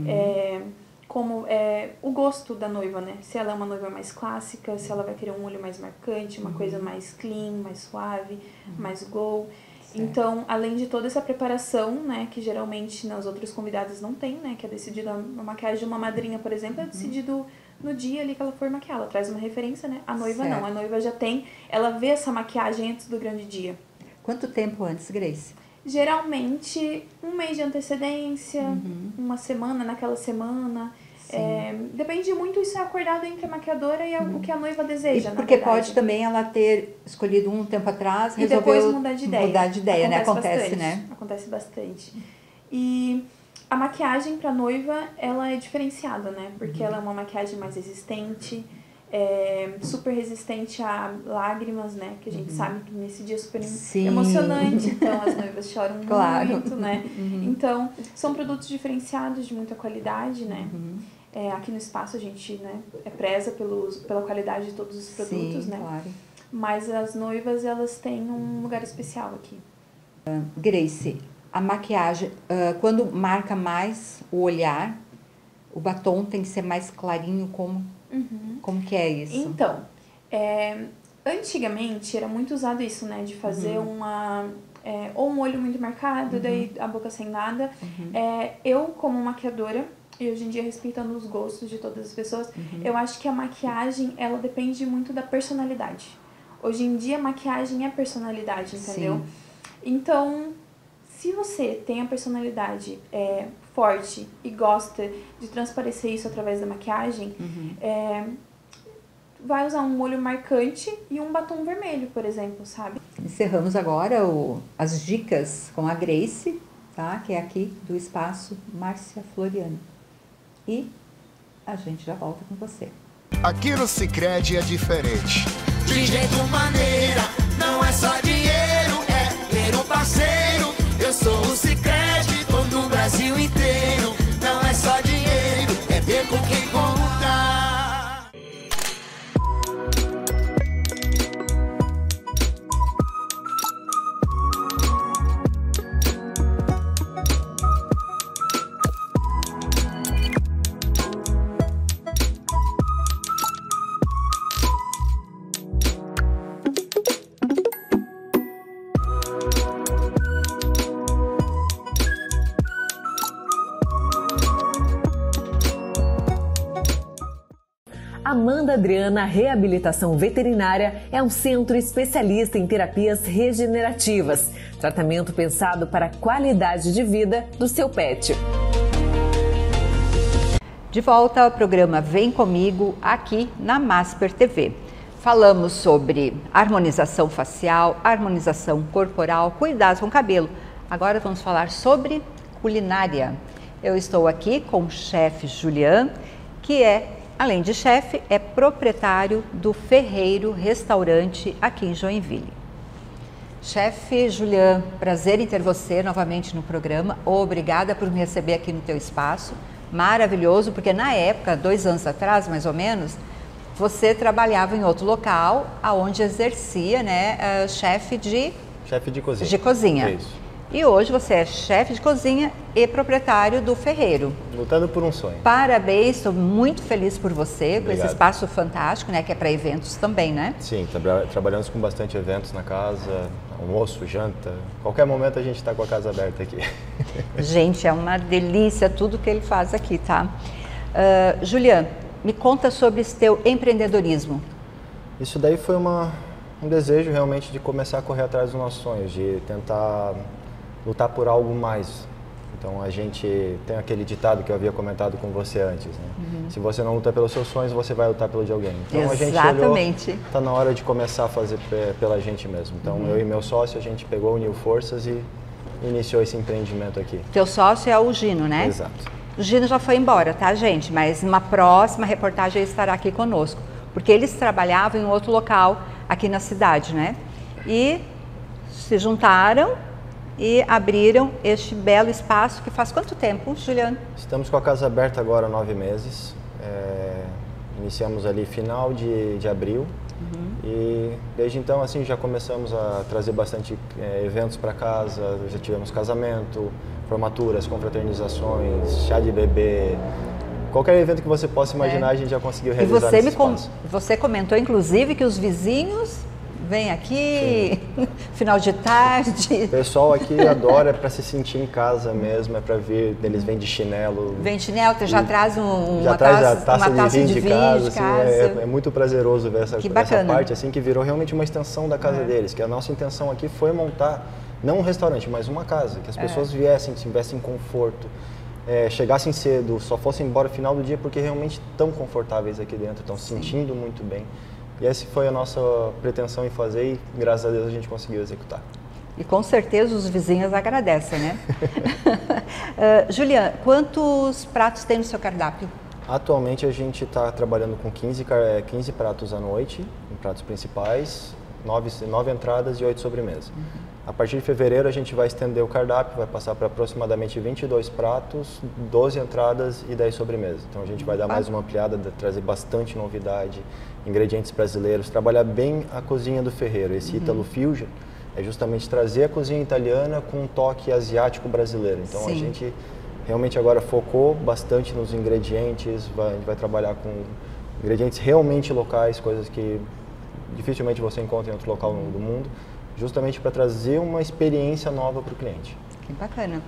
Como o gosto da noiva, né? Se ela é uma noiva mais clássica, se ela vai querer um olho mais marcante, uma coisa mais clean, mais suave, mais glow. Certo. Então, além de toda essa preparação, né, que geralmente nas outras convidadas não tem, né, que é decidido a maquiagem de uma madrinha, por exemplo, é decidido no dia ali que ela for maquiar, ela traz uma referência, né? A noiva não, a noiva já tem, ela vê essa maquiagem antes do grande dia. Quanto tempo antes, Grace? Geralmente, um mês de antecedência, uma semana, naquela semana. Depende muito, isso é acordado entre a maquiadora e o que a noiva deseja, porque pode também ela ter escolhido um tempo atrás, e depois mudar de ideia. Acontece, né? Acontece bastante. E a maquiagem para noiva, ela é diferenciada, né? Porque ela é uma maquiagem mais resistente, super resistente a lágrimas, né? Que a gente sabe que nesse dia é super emocionante, então as noivas choram muito, né? Então, são produtos diferenciados de muita qualidade, né? Aqui no espaço a gente, né, preza pela qualidade de todos os produtos, né? Claro. Mas as noivas, elas têm um lugar especial aqui. Grace, a maquiagem, quando marca mais o olhar, o batom tem que ser mais clarinho, como que é isso? Então, antigamente era muito usado isso, né? De fazer ou um olho muito marcado, daí a boca sem nada. Eu, como maquiadora, e hoje em dia respeitando os gostos de todas as pessoas, eu acho que a maquiagem, ela depende muito da personalidade. Hoje em dia, a maquiagem é personalidade, entendeu? Sim. Então, se você tem a personalidade forte e gosta de transparecer isso através da maquiagem, vai usar um olho marcante e um batom vermelho, por exemplo, sabe? Encerramos agora as dicas com a Grace, tá? Que é aqui do espaço Márcia Floriano. E a gente já volta com você. Aqui no Sicredi é diferente. De jeito maneira, não é só dinheiro, é ter um parceiro. Eu sou o Sicredi, tô no Brasil inteiro. Não é só dinheiro, é ter com quem contar. Amanda Adriana Reabilitação Veterinária é um centro especialista em terapias regenerativas, tratamento pensado para a qualidade de vida do seu pet. De volta ao programa Vem Comigo, aqui na Masper TV. Falamos sobre harmonização facial, harmonização corporal, cuidados com o cabelo. Agora vamos falar sobre culinária. Eu estou aqui com o chefe Julian, que é Além de chefe, é proprietário do Ferreiro Restaurante aqui em Joinville. Chefe Julian, prazer em ter você novamente no programa. Obrigada por me receber aqui no teu espaço. Maravilhoso, porque na época, 2 anos atrás, mais ou menos, você trabalhava em outro local, aonde exercia, né, chefe de cozinha. De cozinha. Isso. E hoje você é chefe de cozinha e proprietário do Ferreiro. Lutando por um sonho. Parabéns, estou muito feliz por você, Obrigado. com esse espaço fantástico, né, que é para eventos também, né? Sim, trabalhamos com bastante eventos na casa, almoço, janta. Qualquer momento a gente está com a casa aberta aqui. Gente, é uma delícia tudo que ele faz aqui, tá? Julian, me conta sobre esse teu empreendedorismo. Isso daí foi um desejo realmente de começar a correr atrás dos nossos sonhos, de tentar lutar por algo mais. Então a gente tem aquele ditado que eu havia comentado com você antes, né? Se você não luta pelos seus sonhos, você vai lutar pelo de alguém. Então Exatamente. A gente olhou, tá na hora de começar a fazer pela gente mesmo. Então eu e meu sócio, a gente pegou, uniu forças e iniciou esse empreendimento aqui. Teu sócio é o Gino, né? Exato. O Gino já foi embora, tá, gente? Mas numa próxima reportagem ele estará aqui conosco, porque eles trabalhavam em outro local aqui na cidade, né? E se juntaram e abriram este belo espaço que faz quanto tempo, Juliano? Estamos com a casa aberta agora há 9 meses. Iniciamos ali final de abril e desde então assim já começamos a trazer bastante eventos para casa. Já tivemos casamento, formaturas, confraternizações, chá de bebê. Qualquer evento que você possa imaginar, a gente já conseguiu realizar nesse espaço. Você comentou, inclusive, que os vizinhos vêm aqui, final de tarde. O pessoal aqui adora, para se sentir em casa mesmo, é para vir, eles vêm de chinelo. Vem de chinelo, já traz uma taça de vinho de casa. Assim, casa. é muito prazeroso ver essa parte, assim, que virou realmente uma extensão da casa deles, que a nossa intenção aqui foi montar, não um restaurante, mas uma casa, que as pessoas viessem, tivessem conforto. Chegassem cedo, só fossem embora no final do dia porque realmente estão confortáveis aqui dentro, estão se sentindo muito bem. E essa foi a nossa pretensão em fazer e graças a Deus a gente conseguiu executar. E com certeza os vizinhos agradecem, né? Julian, quantos pratos tem no seu cardápio? Atualmente a gente está trabalhando com 15 pratos à noite, em pratos principais, 9 entradas e 8 sobremesas. A partir de fevereiro a gente vai estender o cardápio, vai passar para aproximadamente 22 pratos, 12 entradas e 10 sobremesas. Então a gente vai dar mais uma ampliada, trazer bastante novidade, ingredientes brasileiros, trabalhar bem a cozinha do Ferreiro. Esse Ítalo Fusion é justamente trazer a cozinha italiana com um toque asiático brasileiro. Então a gente realmente agora focou bastante nos ingredientes, a gente vai trabalhar com ingredientes realmente locais, coisas que dificilmente você encontra em outro local do mundo, justamente para trazer uma experiência nova para o cliente. Que bacana.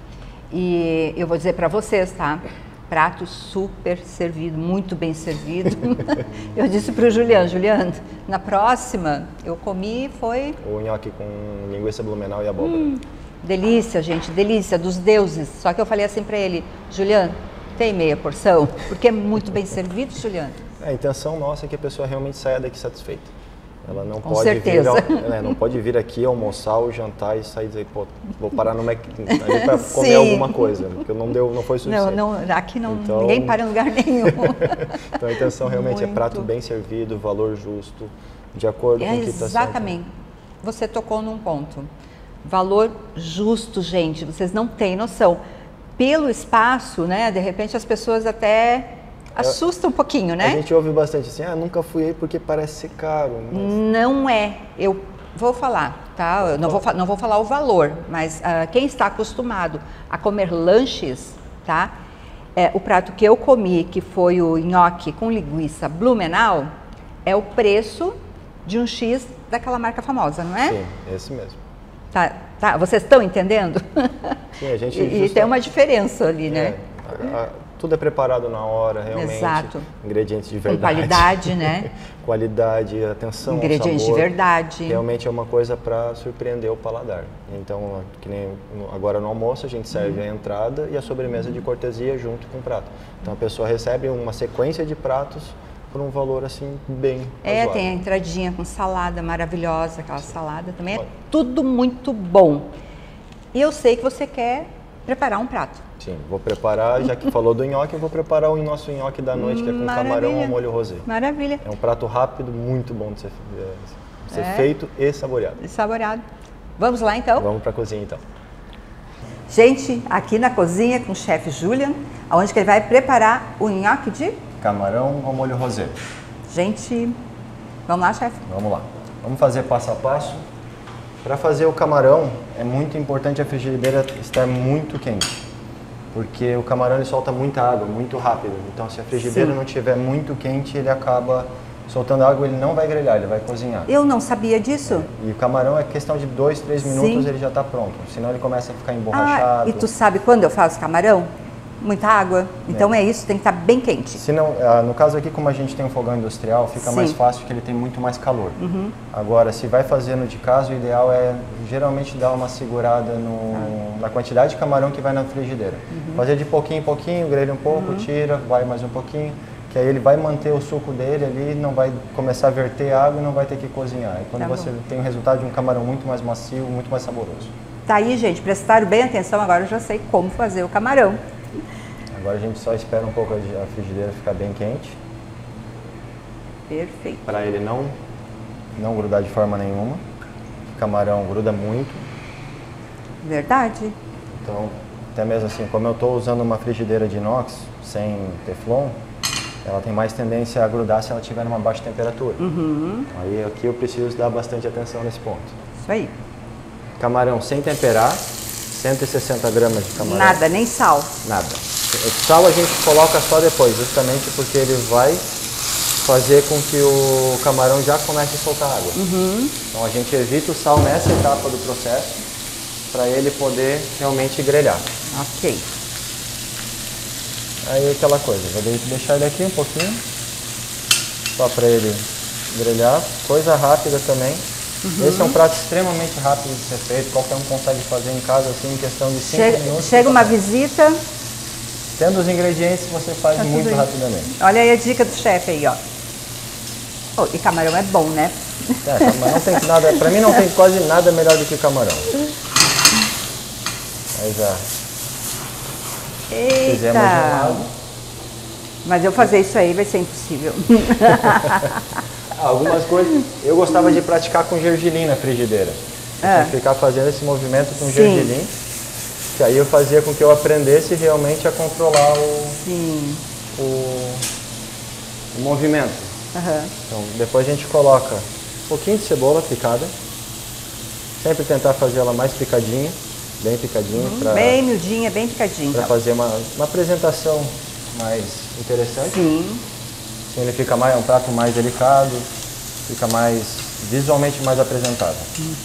E eu vou dizer para vocês, tá? Prato super servido, muito bem servido. Eu disse para o Juliano, na próxima eu comi foi... O nhoque com linguiça blumenau e abóbora. Delícia, gente, delícia, dos deuses. Só que eu falei assim para ele, Juliano, tem meia porção? Porque é muito bem servido, Juliano. A intenção nossa é que a pessoa realmente saia daqui satisfeita. Ela não Com pode certeza. não pode vir aqui almoçar ou jantar e sair e dizer, pô, vou parar no McDonald's para comer alguma coisa, porque não foi suficiente. Aqui ninguém para em lugar nenhum. Então a intenção realmente é prato bem servido, valor justo, de acordo com o que está sendo. Exatamente. Você tocou num ponto. Valor justo, gente, vocês não têm noção. Pelo espaço, né, de repente as pessoas até... assusta um pouquinho, né? A gente ouve bastante assim, nunca fui aí porque parece ser caro. Mas... Não é. Eu vou falar, tá? Eu não vou falar o valor, mas quem está acostumado a comer lanches, tá? O prato que eu comi, que foi o nhoque com linguiça Blumenau, é o preço de um X daquela marca famosa, não é? Sim, esse mesmo. Tá, vocês estão entendendo? Sim, a gente... E tem uma diferença ali, né? Tudo é preparado na hora, realmente. Exato. Ingredientes de verdade. Com qualidade, né? Qualidade, atenção ingredientes ao sabor. De verdade. Realmente é uma coisa para surpreender o paladar. Então, que nem agora no almoço, a gente serve a entrada e a sobremesa de cortesia junto com o prato. Então, a pessoa recebe uma sequência de pratos por um valor, assim, bem razoável. Tem a entradinha com salada maravilhosa, aquela salada também. É tudo muito bom. E eu sei que você quer preparar um prato. Sim, vou preparar, já que falou do nhoque, eu vou preparar o nosso nhoque da noite, que é com camarão ao molho rosé. Maravilha. É um prato rápido, muito bom de ser feito e saboreado. E saboreado. Vamos lá, então? Vamos para a cozinha, então. Gente, aqui na cozinha com o chefe Julian, onde que ele vai preparar o nhoque de... Camarão ao molho rosé. Gente, vamos lá, chefe? Vamos lá. Vamos fazer passo a passo. Para fazer o camarão, é muito importante a frigideira estar muito quente. Porque o camarão ele solta muita água, muito rápido. Então, se a frigideira não estiver muito quente, ele acaba soltando água, ele não vai grelhar, ele vai cozinhar. Eu não sabia disso. E o camarão é questão de 2, 3 minutos, ele já está pronto. Senão ele começa a ficar emborrachado. E tu sabe quando eu faço camarão? Muita água. Então é isso, tem que estar bem quente. Se não, no caso aqui, como a gente tem um fogão industrial, fica mais fácil porque ele tem muito mais calor. Agora, se vai fazendo de casa, o ideal é geralmente dar uma segurada na quantidade de camarão que vai na frigideira. Fazer de pouquinho em pouquinho, grelha um pouco, tira, vai mais um pouquinho, que aí ele vai manter o suco dele ali, não vai começar a verter água e não vai ter que cozinhar. E quando você tem o resultado de um camarão muito mais macio, muito mais saboroso. Tá aí, gente, prestaram bem atenção, agora eu já sei como fazer o camarão. Agora a gente só espera um pouco a frigideira ficar bem quente. Perfeito. Para ele não grudar de forma nenhuma. O camarão gruda muito. Verdade. Então, até mesmo assim, como eu estou usando uma frigideira de inox, sem teflon, ela tem mais tendência a grudar se ela estiver numa baixa temperatura. Aí aqui eu preciso dar bastante atenção nesse ponto. Isso aí. Camarão sem temperar, 160 gramas de camarão. Nada, nem sal. Nada. O sal a gente coloca só depois, justamente porque ele vai fazer com que o camarão já comece a soltar água. Então a gente evita o sal nessa etapa do processo para ele poder realmente grelhar. Ok. Aí aquela coisa, vou deixar ele aqui um pouquinho, só para ele grelhar. Coisa rápida também. Esse é um prato extremamente rápido de ser feito, qualquer um consegue fazer em casa assim em questão de 5 minutos. Chega uma visita... Tendo os ingredientes, você faz muito rapidamente. Olha aí a dica do chefe aí, ó. Oh, e camarão é bom, né? Camarão tem que nada, pra mim não tem quase nada melhor do que camarão. Aí já fizemos um lado. Mas eu fazer isso aí vai ser impossível. Algumas coisas, eu gostava de praticar com gergelim na frigideira. Ficar fazendo esse movimento com gergelim. Que aí eu fazia com que eu aprendesse realmente a controlar o movimento. Então, depois a gente coloca um pouquinho de cebola picada. Sempre tentar fazer ela mais picadinha, bem picadinha. Bem miudinha, bem picadinha. Para fazer uma apresentação mais interessante. Assim ele fica mais, um prato mais delicado, fica visualmente mais apresentável.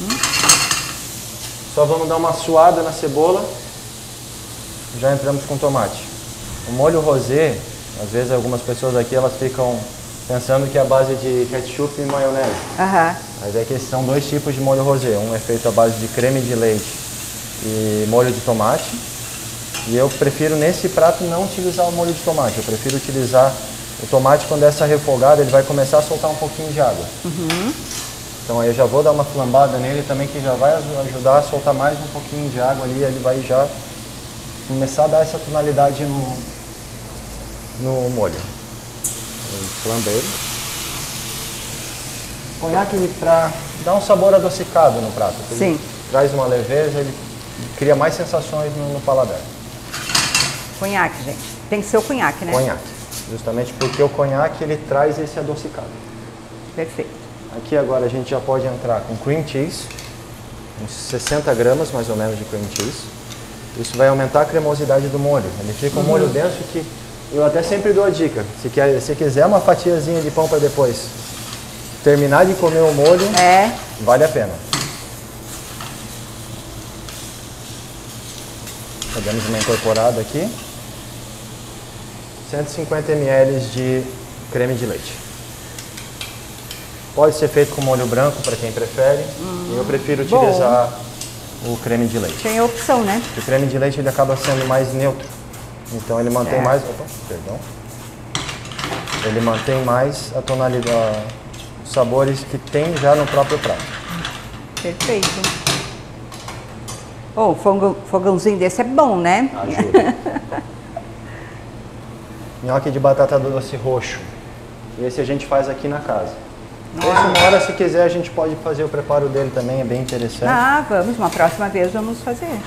Só vamos dar uma suada na cebola, já entramos com tomate. O molho rosé, às vezes algumas pessoas aqui elas ficam pensando que é a base de ketchup e maionese. Mas é que são 2 tipos de molho rosé. Um é feito à base de creme de leite e molho de tomate. E eu prefiro nesse prato não utilizar o molho de tomate, eu prefiro utilizar o tomate quando essa refogada ele vai começar a soltar um pouquinho de água. Então aí eu já vou dar uma flambada nele também, que já vai ajudar a soltar mais um pouquinho de água ali, ele vai já começar a dar essa tonalidade no molho. Flamba ele. Conhaque para dar um sabor adocicado no prato. Ele traz uma leveza, ele cria mais sensações no paladar. Conhaque, gente. Tem que ser o conhaque, né? Conhaque. Justamente porque o conhaque ele traz esse adocicado. Perfeito. Aqui agora a gente já pode entrar com cream cheese, uns 60 gramas mais ou menos de cream cheese. Isso vai aumentar a cremosidade do molho. Ele fica um molho denso que eu até sempre dou a dica. Se quiser uma fatiazinha de pão para depois terminar de comer o molho, vale a pena. Damos uma incorporada aqui. 150 ml de creme de leite. Pode ser feito com molho branco para quem prefere. Eu prefiro utilizar o creme de leite. Tem a opção, né? O creme de leite ele acaba sendo mais neutro. Então ele mantém mais... Opa, perdão. Ele mantém mais a tonalidade, os sabores que tem já no próprio prato. Perfeito. Oh, fogãozinho desse é bom, né? Ajuda. Nhoque de batata doce roxo. Esse a gente faz aqui na casa. Esse, uma hora, se quiser, a gente pode fazer o preparo dele também, é bem interessante. Ah, vamos, uma próxima vez vamos fazer.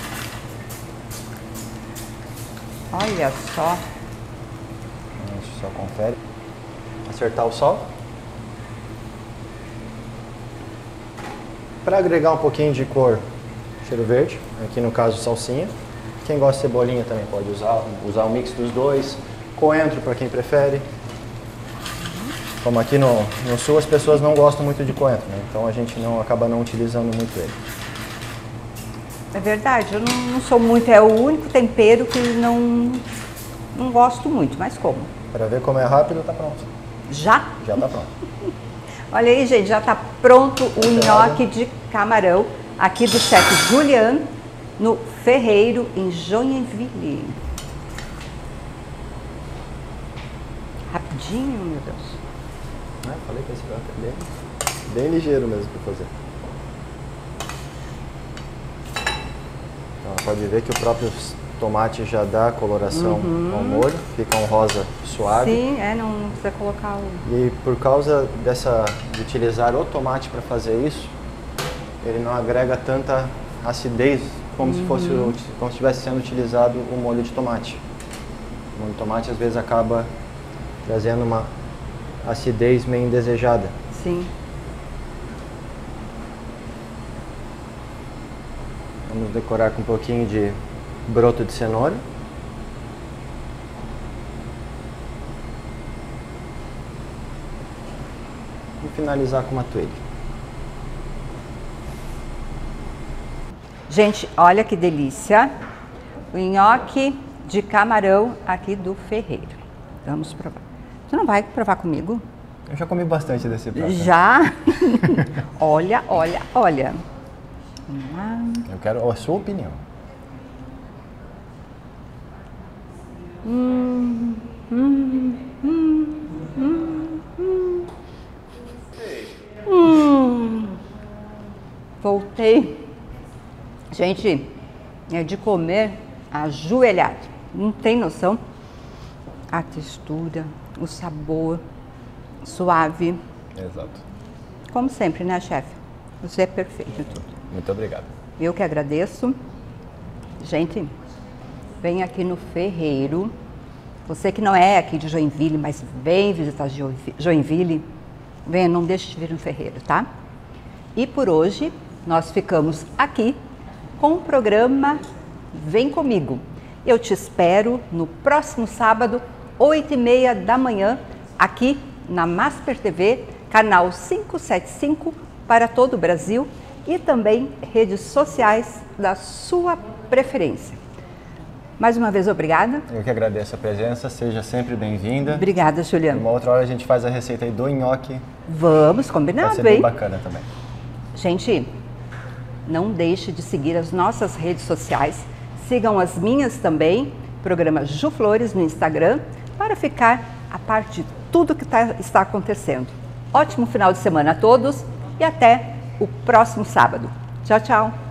Olha só. Isso, só confere. Acertar o sal. Para agregar um pouquinho de cor, cheiro verde, aqui no caso salsinha. Quem gosta de cebolinha também pode usar o mix dos dois. Coentro para quem prefere. Como aqui no sul as pessoas não gostam muito de coentro, né? Então a gente acaba não utilizando muito ele. É verdade, eu não sou muito, é o único tempero que não gosto muito, mas como. Para ver como é rápido, tá pronto. Já? Já tá pronto. Olha aí, gente, já tá pronto o nhoque de camarão aqui do chefe Julian no Ferreiro, em Joinville. Rapidinho, meu Deus. Falei que esse prato é bem ligeiro mesmo para fazer. Então, pode ver que o próprio tomate já dá coloração ao molho, fica um rosa suave. Sim, não precisa colocar o... E por causa de utilizar o tomate para fazer isso, ele não agrega tanta acidez como se fosse como se estivesse sendo utilizado o molho de tomate. O molho de tomate às vezes acaba trazendo uma acidez meio indesejada. Sim. Vamos decorar com um pouquinho de broto de cenoura. E finalizar com uma toelha. Gente, olha que delícia. O nhoque de camarão aqui do Ferreiro. Vamos provar. Você não vai provar comigo? Eu já comi bastante desse prato. Já? Olha, olha, olha. Eu quero a sua opinião. Voltei. Gente, é de comer ajoelhado. Não tem noção. A textura, o sabor, suave. Exato. Como sempre, né, chefe? Você é perfeito em tudo. Muito obrigado. Eu que agradeço. Gente, vem aqui no Ferreiro. Você que não é aqui de Joinville, mas vem visitar Joinville, venha, não deixe de vir no Ferreiro, tá? E por hoje, nós ficamos aqui com o programa Vem Comigo. Eu te espero no próximo sábado, 8h30 da manhã, aqui na Masper TV, canal 575 para todo o Brasil e também redes sociais da sua preferência. Mais uma vez, obrigada. Eu que agradeço a presença, seja sempre bem-vinda. Obrigada, Juliana. Uma outra hora a gente faz a receita aí do nhoque. Vamos, combinado, vai ser bem bacana também. Gente, não deixe de seguir as nossas redes sociais. Sigam as minhas também, programa Ju Flores no Instagram, para ficar a par de tudo que está acontecendo. Ótimo final de semana a todos e até o próximo sábado. Tchau, tchau.